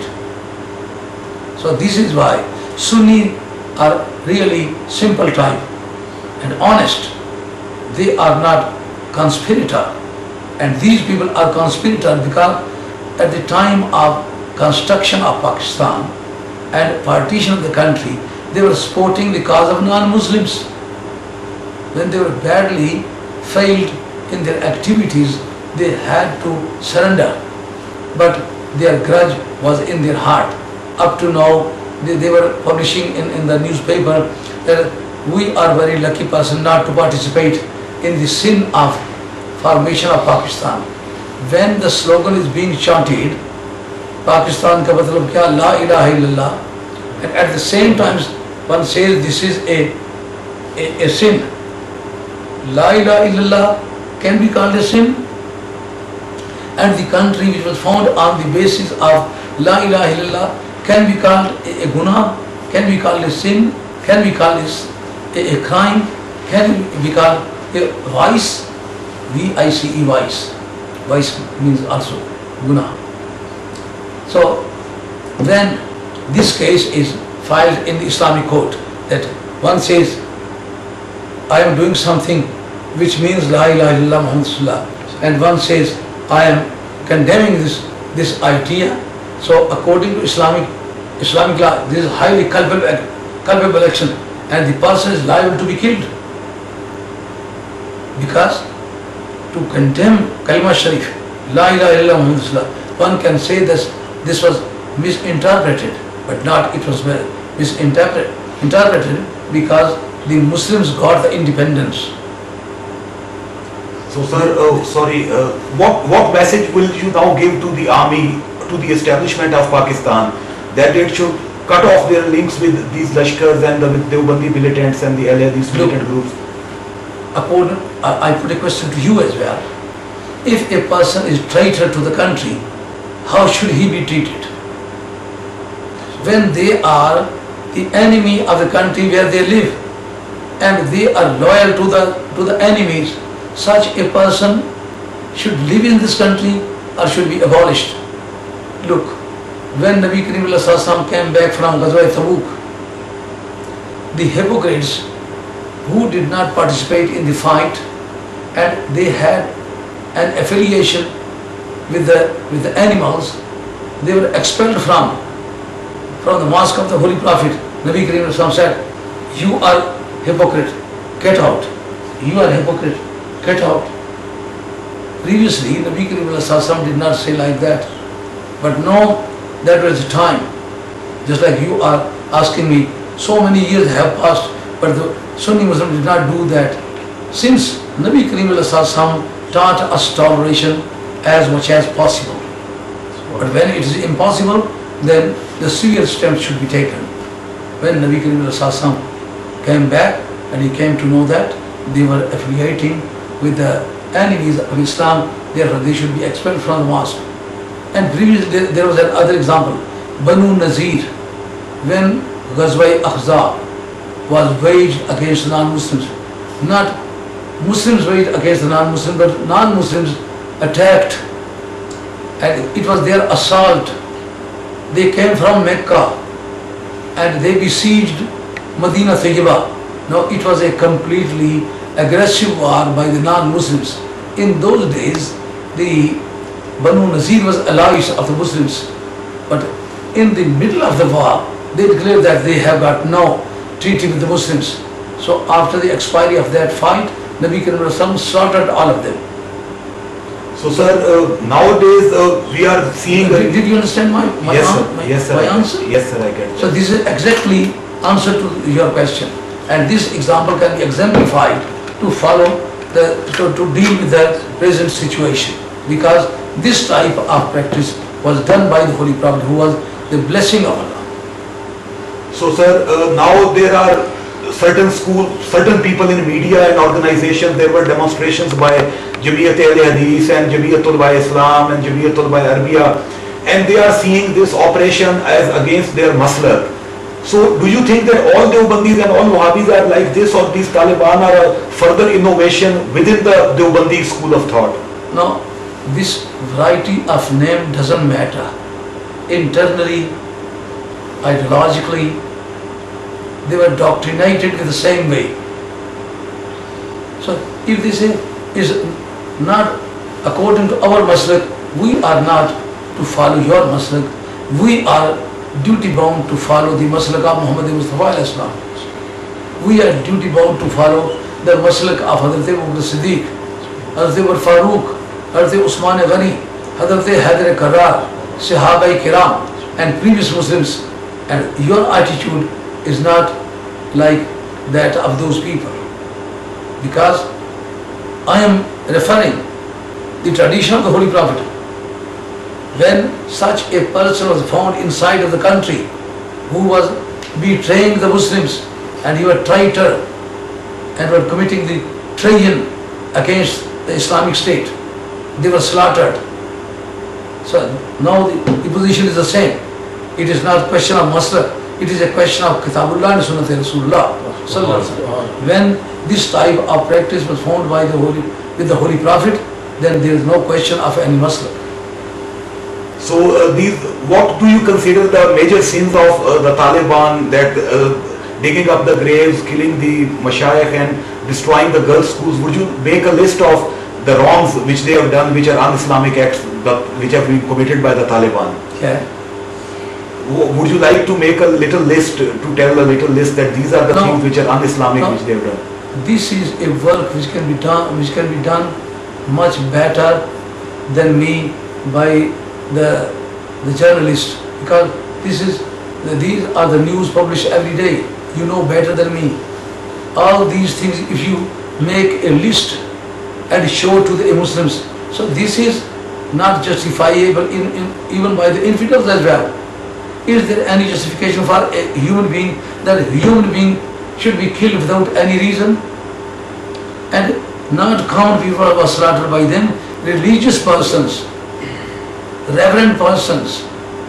So this is why Sunni are really simple type and honest. They are not conspirator. And these people are conspirator because at the time of construction of Pakistan and partition of the country, they were supporting the cause of non-Muslims. When they were badly failed in their activities, they had to surrender. But their grudge was in their heart. Up to now, they were publishing in the newspaper that we are very lucky person not to participate in the sin of formation of Pakistan. When the slogan is being chanted, Pakistan ka matlab kya? La ilaha illallah. And at the same time, one says this is a sin. La ilaha illallah can be called a sin. And the country which was found on the basis of La ilaha illallah can be called a guna, can be called a sin, can be called a crime, can be called a vice, V-I-C-E, vice. Vice means also guna. So when this case is filed in the Islamic court, that one says, I am doing something which means La ilaha illallah Muhammad Rasulullah, and one says, I am condemning this idea. So according to Islamic law, this is highly culpable action, and the person is liable to be killed. Because to condemn Kalima Sharif, La ilaha illallah Muhammad Rasulullah, one can say this was misinterpreted, but not it was misinterpreted because the Muslims got the independence. So sir, what message will you now give to the army, to the establishment of Pakistan, that it should cut off their links with these Lashkars and with Deobandi militants and the LA, these militant groups? I put a question to you as well. If a person is traitor to the country, how should he be treated? When they are the enemy of the country where they live, and they are loyal to the enemies, such a person should live in this country or should be abolished. Look, when Nabi Karim ﷺ came back from Ghazwa Tabuk, the hypocrites who did not participate in the fight and they had an affiliation with the animals, they were expelled from the mosque of the Holy Prophet. Nabi Karim ﷺ said, you are hypocrite, get out. You are hypocrite, get out. Previously, Nabi Karim ﷺ did not say like that. But no, that was the time Just like you are asking me, so many years have passed, but the Sunni Muslims did not do that. Since Nabi Kareem taught us toleration as much as possible. But when it is impossible, then the severe steps should be taken. When Nabi Kareem came back and he came to know that they were affiliating with the enemies of Islam, therefore they should be expelled from the mosque. And previously there was another example, Banu Nazir, when Ghazwa Ahzab was waged against non-Muslims. Not Muslims waged against the non-Muslims, but non-Muslims attacked, and it was their assault. They came from Mecca and they besieged Medina Tayyibah. Now it was a completely aggressive war by the non-Muslims. In those days, the Banu Nazir was allies of the Muslims, but in the middle of the war, they declared that they have got no treaty with the Muslims. So after the expiry of that fight, Nabi Karim slaughtered all of them. So sir, nowadays we are seeing... Did you understand my yes, answer? Yes sir, I get it. So this is exactly answer to your question. And this example can be exemplified to follow to deal with the present situation. Because this type of practice was done by the Holy Prophet, who was the blessing of Allah. So sir, now there are certain people in media and organizations, there were demonstrations by Jamiat-e-Hadith and Jamiat-ul-Islam and Jamiat-ul-Arabiya, and they are seeing this operation as against their maslak. So do you think that all Deobandis and all Wahhabis are like this, or these Taliban are a further innovation within the Deobandi school of thought? No, this variety of name doesn't matter. Internally, ideologically, they were doctrinated in the same way. So if they say is not according to our maslak, we are not to follow your maslak. We are duty bound to follow the maslak of Muhammad Mustafa Islam. We are duty bound to follow the maslak of Hazrat Abu Bakr Siddiq, Hazrat Umar Farooq, Hazrat Usman Ghani, Hazrat Haider Karrar, Sahaba Kiram and previous Muslims. And your attitude is not like that of those people, because I am referring the tradition of the Holy Prophet. When such a person was found inside of the country who was betraying the Muslims, and he was traitor and were committing the treason against the Islamic State, they were slaughtered. So now the position is the same. It is not a question of maslak, it is a question of Kitabullah and Sunnat Rasulullah. When this type of practice was found by with the Holy Prophet, then there is no question of any maslak. So what do you consider the major sins of the Taliban, that digging up the graves, killing the mashayikh and destroying the girls' schools? Would you make a list of the wrongs which they have done, which are un-Islamic acts, which have been committed by the Taliban? Yeah. Would you like to make a little list, to tell a little list that these are the things which are un-Islamic which they have done? This is a work which can be done much better than me by the journalist, because these are the news published every day. You know better than me. All these things, if you make a list and show to the Muslims, so this is not justifiable even by the infidels as well. Is there any justification for a human being, that a human being should be killed without any reason? And not common people were slaughtered by them, religious persons, reverend persons,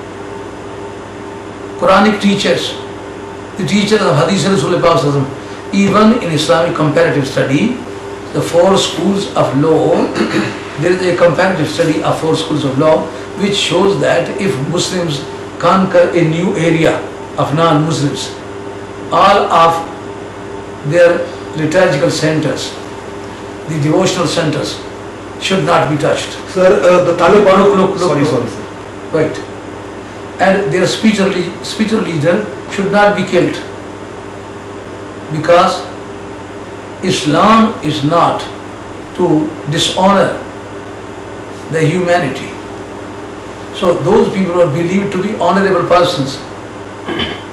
Quranic teachers, the teachers of Hadith and Rasulullah. Even in Islamic comparative study, the 4 schools of law, there is a comparative study of 4 schools of law which shows that if Muslims conquer a new area of non-Muslims, all of their liturgical centers, the devotional centers, should not be touched. Sir, the Taliban... Look. Sorry, sir. Right. And their spiritual leader should not be killed, because Islam is not to dishonor the humanity. So those people are believed to be honorable persons.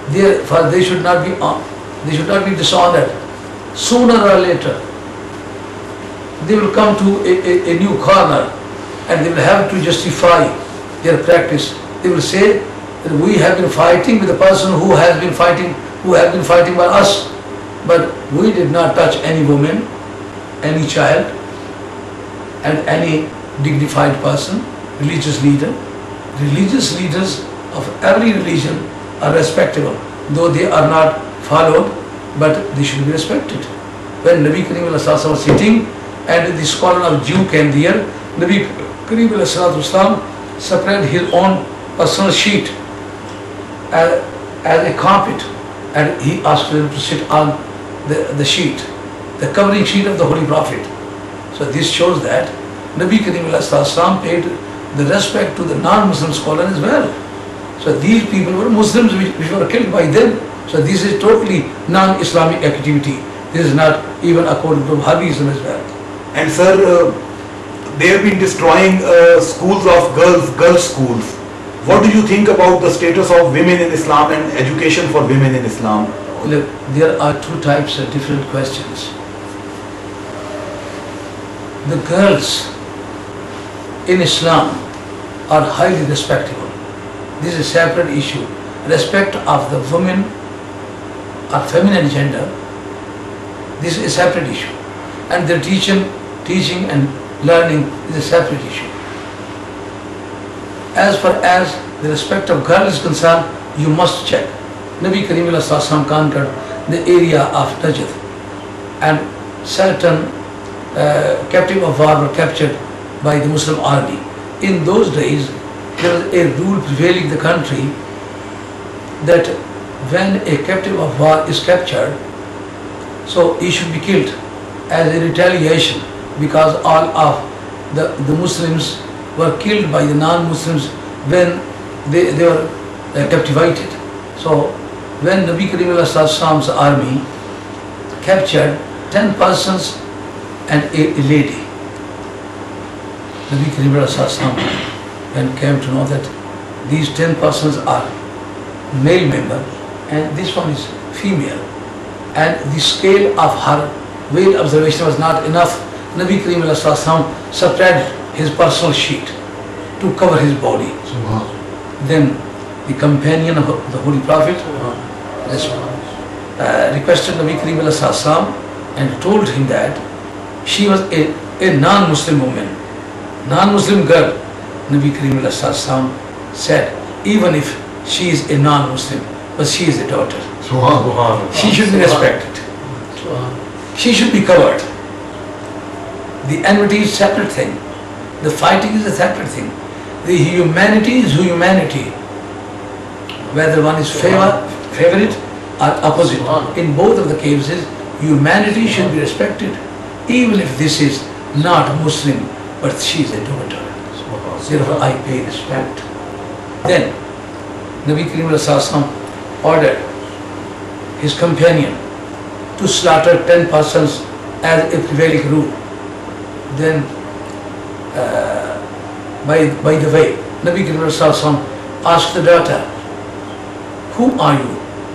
Therefore, they should not be dishonored. Sooner or later, they will come to a new corner, and they will have to justify their practice. They will say that we have been fighting with the person who has been fighting by us, but we did not touch any woman, any child, and any dignified person, religious leader. Religious leaders of every religion are respectable, though they are not followed, but they should be respected. When Nabi Karim was sitting and the scholar of Jew came there, Nabi Karim spread his own personal sheet as a carpet, and he asked them to sit on the sheet, the covering sheet of the Holy Prophet. So this shows that Nabi Karim paid the respect to the non-Muslim scholar as well. So these people were Muslims which were killed by them. So this is totally non-Islamic activity. This is not even according to Wahhabism as well. And sir, they have been destroying schools of girls schools. What do you think about the status of women in Islam and education for women in Islam? Look, there are two types of different questions. The girls in Islam are highly respectable. This is a separate issue. Respect of the women or feminine gender, this is a separate issue. And their teaching and learning is a separate issue. As far as the respect of girl is concerned, you must check. Nabi Karim conquered the area of Najd, and certain captive of war were captured by the Muslim army. In those days, there was a rule prevailing in the country that when a captive of war is captured, so he should be killed as a retaliation, because all of the Muslims were killed by the non-Muslims when they were captivated. So when Nabi Karim's army captured 10 persons and a lady, Nabi Karim then came to know that these 10 persons are male member and this one is female, and the scale of her veil observation was not enough. Nabi Karim spread his personal sheet to cover his body. Then the companion of the Holy Prophet requested Nabi Karim and told him that she was a non-Muslim woman, non-Muslim girl. Nabi Karim said, even if she is a non-Muslim, but she is a daughter, she should be respected, she should be covered. The enmity is a separate thing, the fighting is a separate thing, the humanity is humanity, whether one is favorite or opposite. In both of the cases, humanity should be respected, even if this is not Muslim, but she is a daughter. Therefore, I pay respect. Then, Nabi Karim ordered his companion to slaughter 10 persons as a prevailing rule. Then, by the way, Nabi Karim asked the daughter, "Who are you?"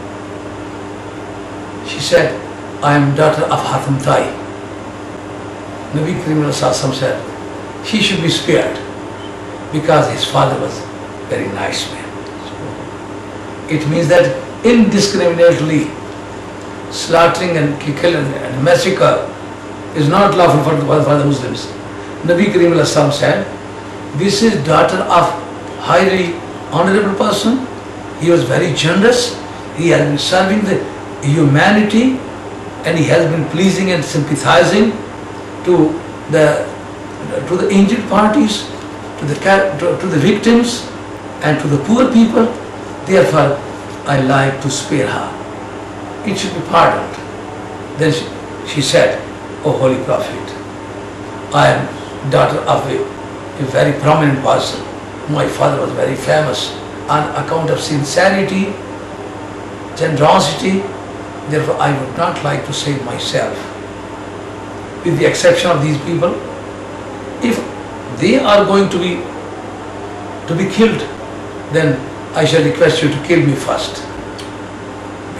She said, "I am daughter of Hatim Tai." Nabi Karim said, "She should be spared because his father was a very nice man." It means that indiscriminately slaughtering and killing and massacre is not lawful for the Muslims. Nabi Karim said, "This is daughter of highly honorable person. He was very generous. He has been serving the humanity, and he has been pleasing and sympathizing to the injured parties, to the victims, and to the poor people. Therefore, I like to spare her. It should be pardoned." Then she said, "O Holy Prophet, I am daughter of a very prominent person. My father was very famous on account of sincerity, generosity. Therefore, I would not like to save myself. With the exception of these people, if they are going to be killed, then I shall request you to kill me first."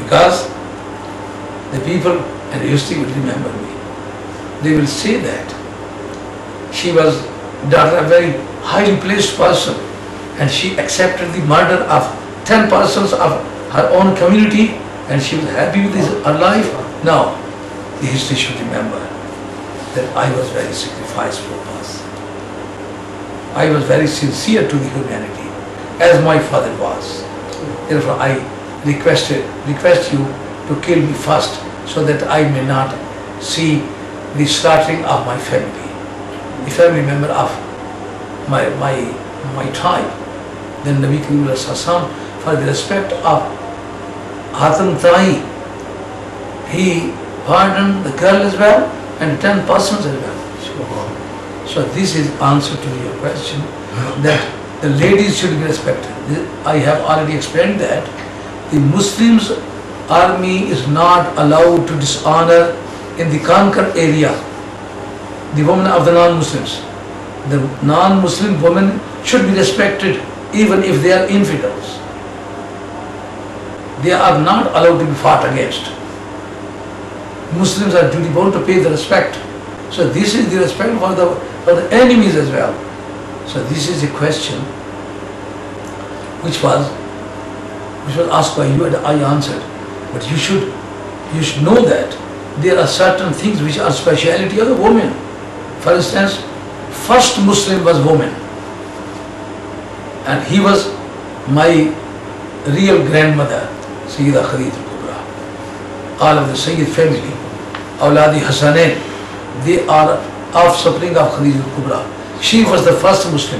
Because the people in history will remember me. They will say that she was daughter of a very highly placed person and she accepted the murder of 10 persons of her own community and she was happy with her life. Now, the history should remember that I was very sacrificeful person. I was very sincere to the humanity, as my father was. Therefore, I request you to kill me first, so that I may not see the slaughtering of my family, the family member of my tribe. Then Nabi Karim Sallallahu, for the respect of Hatem Ta'i, he pardoned the girl as well and 10 persons as well. So this is answer to your question, that the ladies should be respected. I have already explained that the Muslims army is not allowed to dishonor in the conquered area the women of the non-Muslims. The non-Muslim women should be respected even if they are infidels. They are not allowed to be fought against. Muslims are duty bound to pay the respect. So this is the respect for the enemies as well. So this is a question which was asked by you and I answered. But you should know that there are certain things which are speciality of the women. For instance, first Muslim was woman, and he was my real grandmother, Sayyida Khadija al-Kubra. All of the Sayyid family, Awladi Hassanain, they are offspring of Khadija al-Kubra. She was the first Muslim.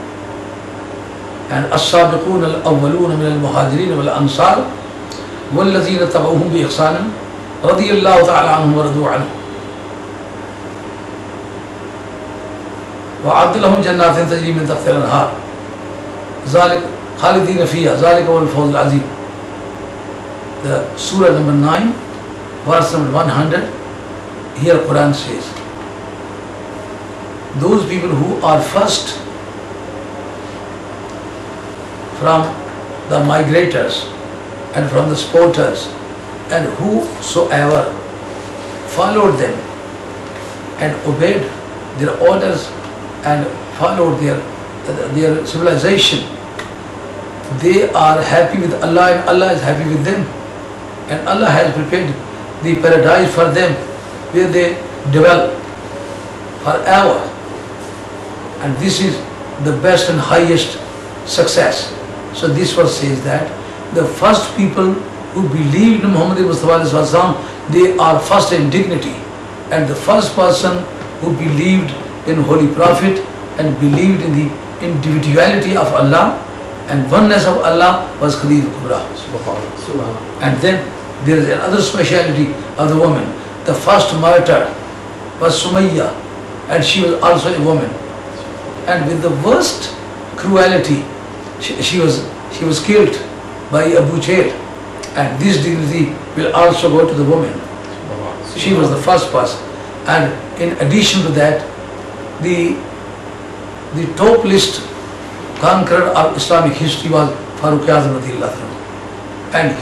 And as-sabiqun al-awwalun min al-muhajirin wal-ansar wal-lazina tabawhum bi-ihsanin radiyallahu ta'ala anhum wa radu anhum wa 'adda lahum jannatin tajri min tahtiha al-anhar zalik khalidina fiha zalika huwa al-fawz al-'azim. The surah number 9, verse number 100, here Quran says, those people who are first from the migrators and from the sporters, and whosoever followed them and obeyed their orders and followed their civilization, they are happy with Allah and Allah is happy with them. And Allah has prepared the paradise for them where they dwell forever. And this is the best and highest success. So this verse says that the first people who believed in Muhammad Mustafa, they are first in dignity. And the first person who believed in Holy Prophet and believed in the individuality of Allah and oneness of Allah was Khadija al-Kubra. And then there is another speciality of the woman. The first martyr was Sumayya, and she was also a woman. And with the worst cruelty, she was killed by Abu Jahl, and this dignity will also go to the woman. She was the first person. And in addition to that, the top list conqueror of Islamic history was Farooq Azam radiyallahu anhu. And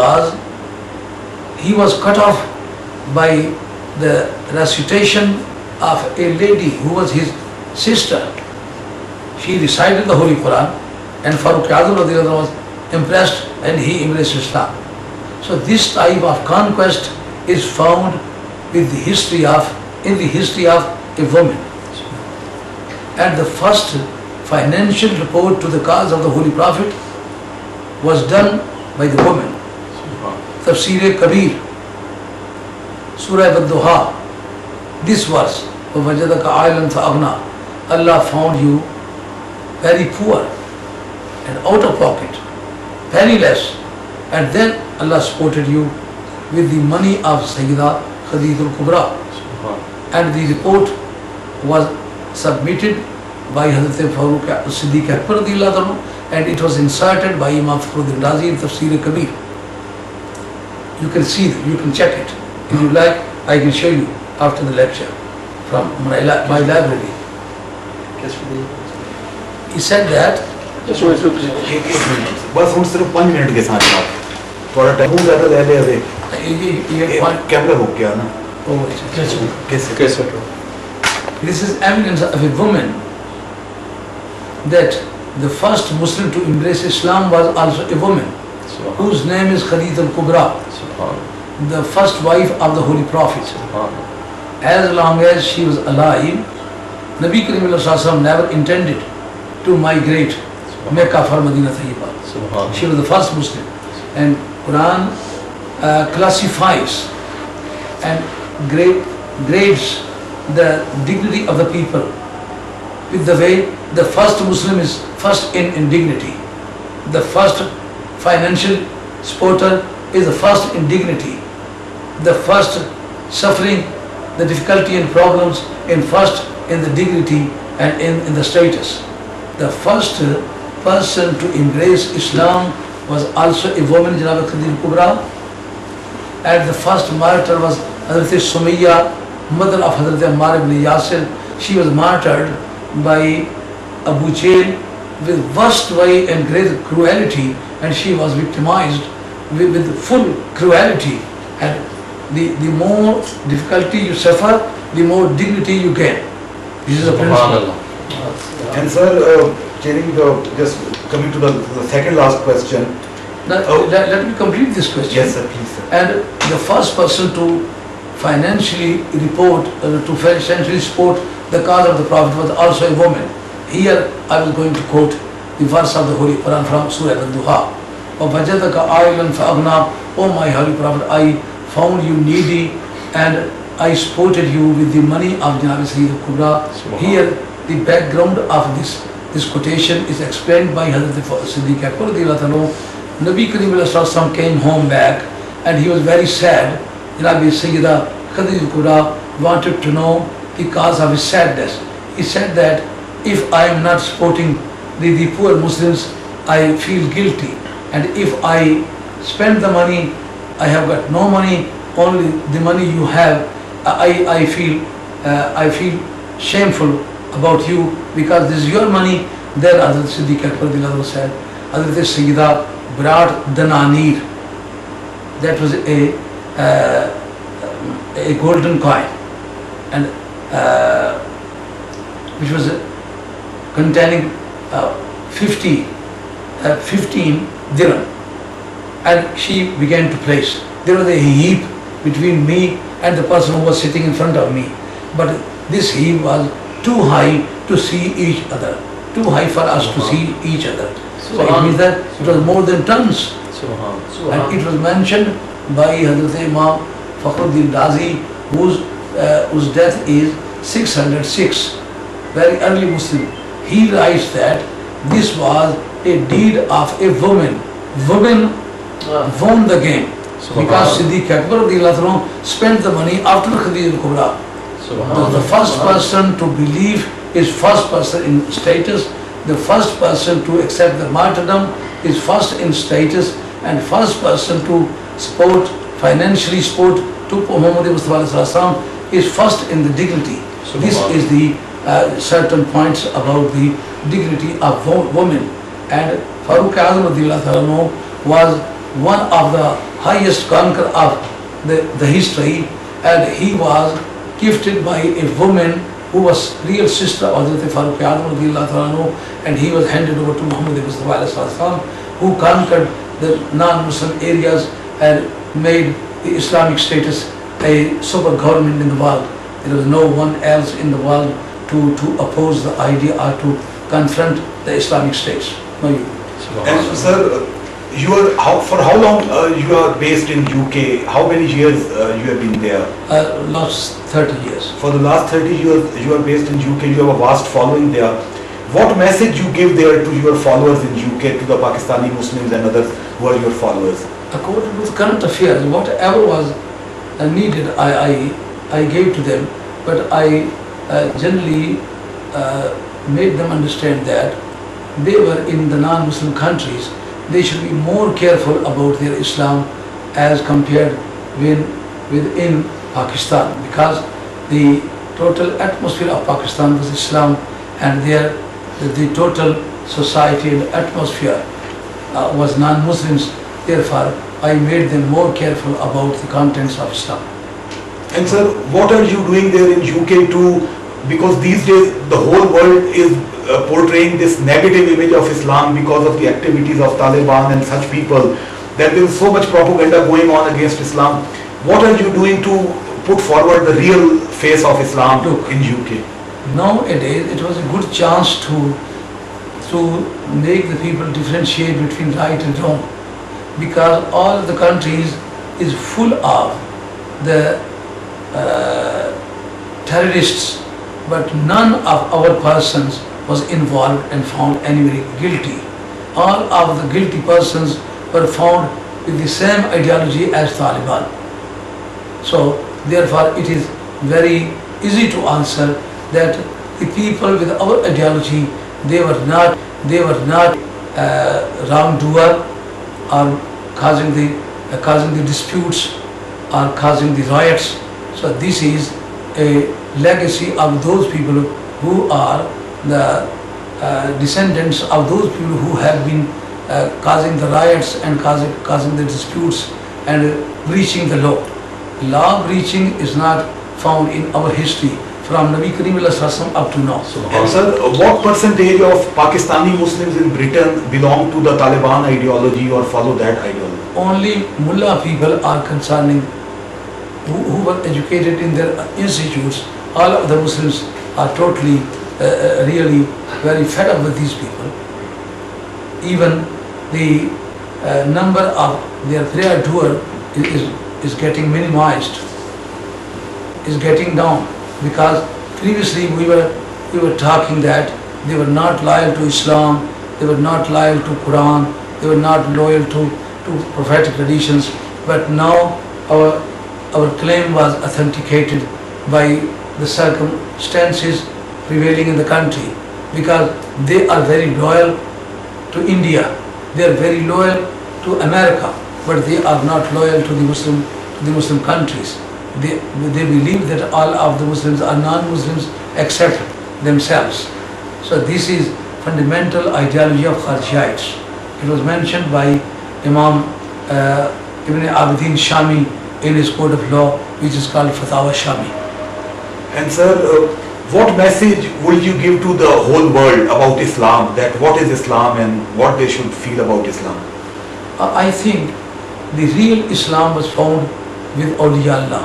he was cut off by the recitation of a lady who was his sister. She recited the Holy Quran, and Farooq Azam radiyallahu anhu was impressed and he embraced Islam. So this type of conquest is found in the history of a woman. And the first financial report to the cause of the Holy Prophet was done by the woman. Tafsir Kabir, Surah Ad-Duha, this verse, وَوَجَدَكَ عَائِلًا فَأَغْنَى, Allah found you very poor and out of pocket, penniless, and then Allah supported you with the money of Sayyida Khadija al-Kubra. And the report was submitted by Hazrat Farooq Siddiq Akbar radiyallahu anhu, and it was inserted by Imam Fakhruddin Razi in Tafsir Kabir. You can see it, you can check it. If you like, I can show you after the lecture from my library. He said that बस हम सिर्फ 5 minute के साथ बात थोड़ा time हो ज़्यादा ले ले अभी ये point. कैमरा हो गया ना Oh, it's- कैसे कैसे This is evidence of a woman that the first Muslim to embrace Islam was also a woman whose name is Khadija al-Kubra, the first wife of the Holy Prophet. As long as she was alive, Nabi Karim ﷺ never intended to migrate Mecca for Medina Tayyiba. She was the first Muslim. And Quran classifies and grades the dignity of the people with the way the first Muslim is first in dignity. The first financial supporter is the first in dignity. The first suffering the difficulty and problems in first in the dignity and in the status. The first person to embrace Islam was also a woman, Janab Khadija Kubra, and the first martyr was Hazrat Sumayya, mother of Hazrat Ammar ibn Yasir. She was martyred by Abu Jahl with worst way and great cruelty, and she was victimized with full cruelty. And the more difficulty you suffer, the more dignity you gain. This is a principle. And sir, chairing just coming to the second last question. Now, let me complete this question. Yes sir, please sir. And the first person to financially report, to financially support the cause of the Prophet was also a woman. Here I was going to quote the verse of the Holy Quran from Surah Al-Duha. وَفَجَدَكَ عَائِلًا فَأَغْنَى. O my Holy Prophet, I found you needy and I supported you with the money of Janab Sayyid al-Kubra. Here the background of this quotation is explained by Hazrat Siddiq Akbar. Nabi Karim ﷺ came home back and he was very sad. Janab Sayyida Khadija al-Kubra wanted to know the cause of his sadness. He said that if I am not supporting the poor Muslims, I feel guilty. And if I spend the money, I have got no money, only the money you have, I feel shameful about you because this is your money. Then Hazrat Siddiq Akbar said, Hazrat Sayyida brought dananir. That was a golden coin, and which was containing 15 dirham, and she began to place. There was a heap between me and the person who was sitting in front of me, but this heap was too high to see each other, too high for us to see each other. So it means that it was more than tons. And it was mentioned by Hazrat Imam Fakhruddin Razi, whose death is 606, very early Muslim. He writes that this was a deed of a woman. Women won the game because Siddiq Akbar spent the money after Khadija al-Kubra. The first person to believe is first person in status. The first person to accept the martyrdom is first in status, and first person to support, financially support to Muhammad Mustafa is first in the dignity. This is the certain points about the dignity of women. And Farooq Azam was one of the highest conqueror of the history, and he was gifted by a woman who was real sister of Hazrat Farooq Azam, and he was handed over to Muhammad Mustafa, who conquered the non-Muslim areas and made the Islamic status a super government in the world. There was no one else in the world to oppose the idea or to confront the Islamic states. No, you. And sir, for how long you are based in UK? How many years you have been there? Last 30 years. For the last 30 years you are based in UK. You have a vast following there. What message you give there to your followers in UK, to the Pakistani Muslims and others who are your followers? According to the current affairs, whatever was needed, I gave to them, but I generally made them understand that they were in the non-Muslim countries. They should be more careful about their Islam as compared within Pakistan, because the total atmosphere of Pakistan was Islam, and the total society and atmosphere was non-Muslims. Therefore, I made them more careful about the contents of Islam. And sir, what are you doing there in UK too? Because these days the whole world is portraying this negative image of Islam because of the activities of Taliban and such people, that there is so much propaganda going on against Islam. What are you doing to put forward the real face of Islam in UK? Nowadays it was a good chance to make the people differentiate between right and wrong, because all of the countries is full of the terrorists, but none of our persons was involved and found anybody guilty. All of the guilty persons were found with the same ideology as Taliban. So therefore it is very easy to answer that the people with our ideology, they were not wrongdoer or causing the disputes or causing the riots. So this is a legacy of those people who are the descendants of those people who have been causing the riots and causing the disputes and breaching the law. Law breaching is not found in our history from Nabi Karim up to now. And sir, what percentage of Pakistani Muslims in Britain belong to the Taliban ideology or follow that ideology? Only mullah people are concerning who were educated in their institutes. All of the Muslims are totally, really very fed up with these people. Even the number of their prayer tour is getting minimized, is getting down, because previously we were talking that they were not loyal to Islam, they were not loyal to Quran, they were not loyal to prophetic traditions, but now our claim was authenticated by the circumstances prevailing in the country, because they are very loyal to India, they are very loyal to America, but they are not loyal to the Muslim countries. They believe that all of the Muslims are non-Muslims except themselves. So this is fundamental ideology of Kharijites. It was mentioned by Imam Ibn Abidin Shami in his code of law, which is called Fatawa Shami. And sir, what message will you give to the whole world about Islam, that what is Islam and what they should feel about Islam? I think the real Islam was found with Awliya Allah.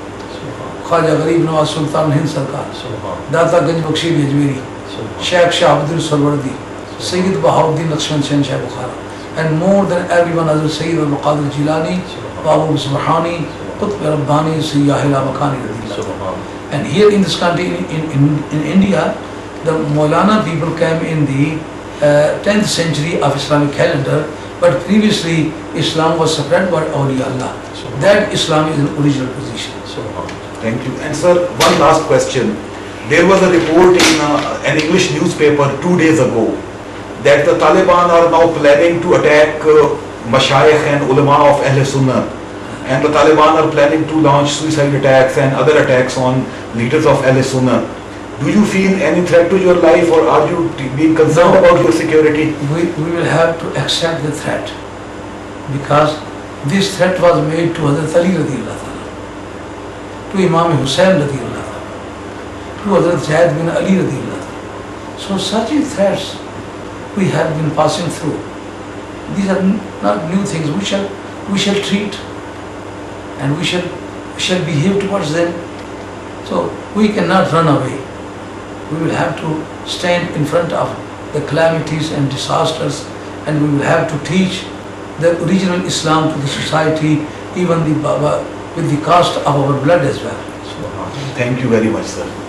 Khwaja Gharib Nawaz Sultan Hind Sarkar, Data Ganj Bakshi Ajmeri, Shaykh Shah Abdul Sarwardi, Sayyid Bahauddin Lakshman Sen Shah Bukhara, and more than everyone, Hazrat Sayyid Abdul Qadir Jilani, Babu Subhani, Qutb Rabbani, Sayyahila Makani. And here in this country, in India, the Maulana people came in the 10th century of Islamic calendar, but previously Islam was spread by Awliya Allah. That Islam is an original position. Thank you. And sir, one last question. There was a report in an English newspaper 2 days ago that the Taliban are now planning to attack Mashayikh and ulama of Ahl Sunnah, and the Taliban are planning to launch suicide attacks and other attacks on leaders of Ahl Sunnah. Do you feel any threat to your life, or are you being concerned about your security? We will have to accept the threat, because this threat was made to Hazrat Ali radiallahu ta'ala, to Imam Hussain radiallahu ta'ala, to Hazrat Zaid bin Ali radiallahu ta'ala. So such threats we have been passing through. These are not new things. We shall treat and we shall behave towards them. So we cannot run away. We will have to stand in front of the calamities and disasters, and we will have to teach the original Islam to the society, even with the cost of our blood as well. Thank you very much, sir.